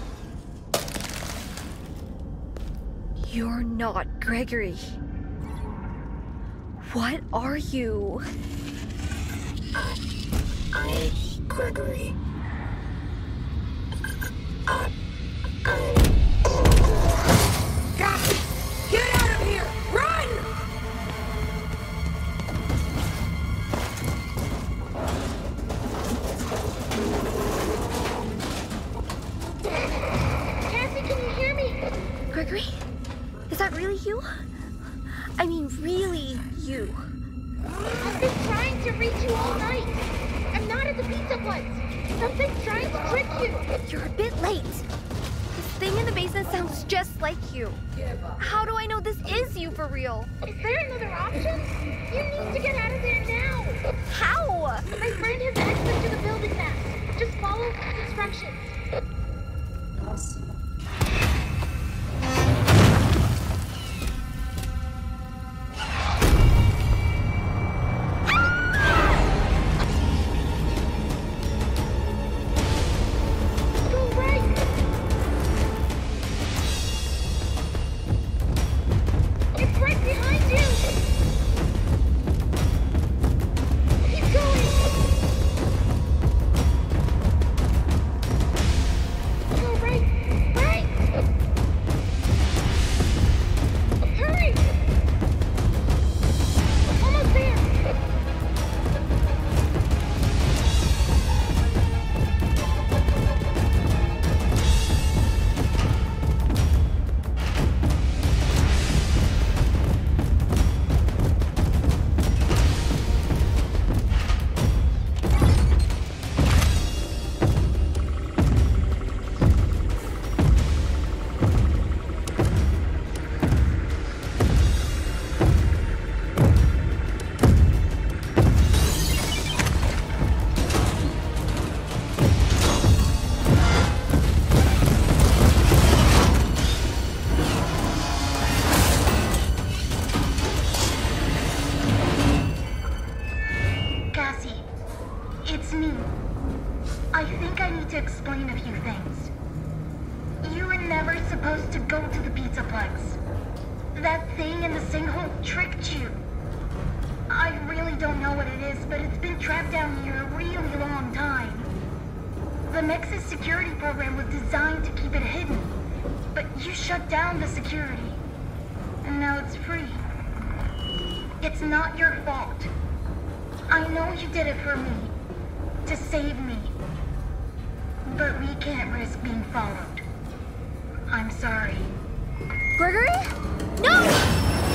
You're not Gregory. What are you?
I'm Gregory. I,
Got it! Get out of here! Run!
Cassie, can you hear me?
Gregory? Is that really you? I mean, really you.
I've been trying to reach you all night. I'm not at the pizza place. Something's trying to trick you.
You're a bit late. This thing in the basement sounds just like you. How do I know this is you for real?
Is there another option? You need to get out of there now.
How?
My friend has access to the building map. Just follow his instructions. explain a few things. You were never supposed to go to the Pizzaplex. That thing in the sinkhole tricked you. I really don't know what it is, but it's been trapped down here a really long time. The Nexus security program was designed to keep it hidden, but you shut down the security, and now it's free. It's not your fault. I know you did it for me, to save me, but we can't risk being followed. I'm sorry.
Gregory? No!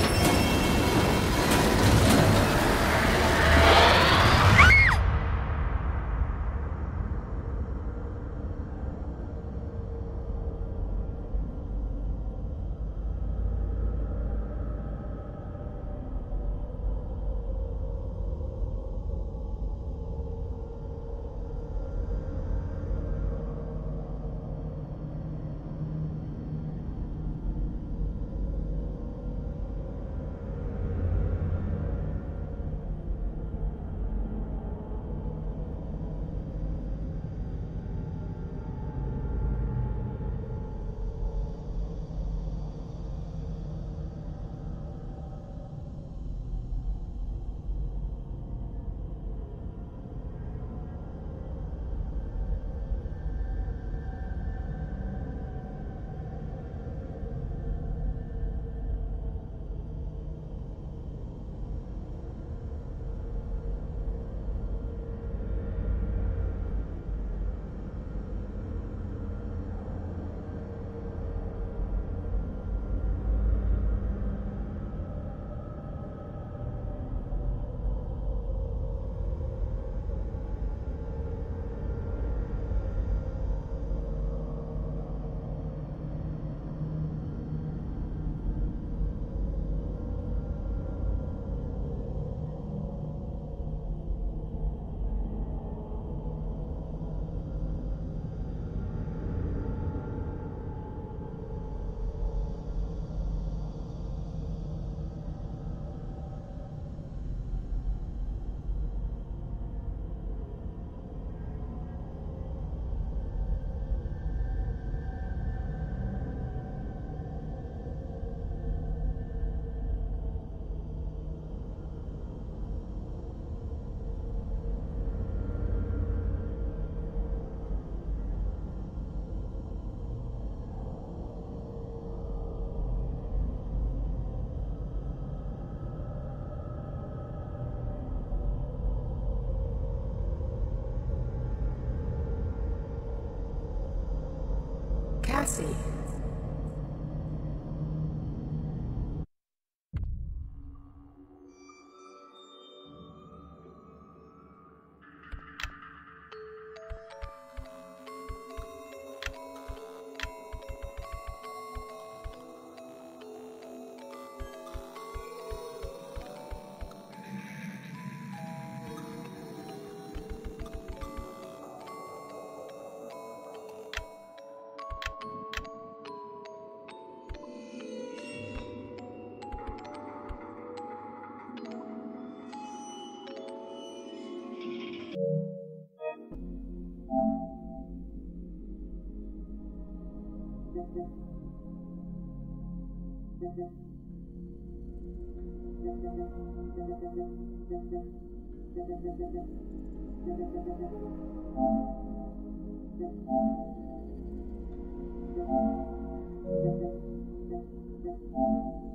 Cassie.
Thank you.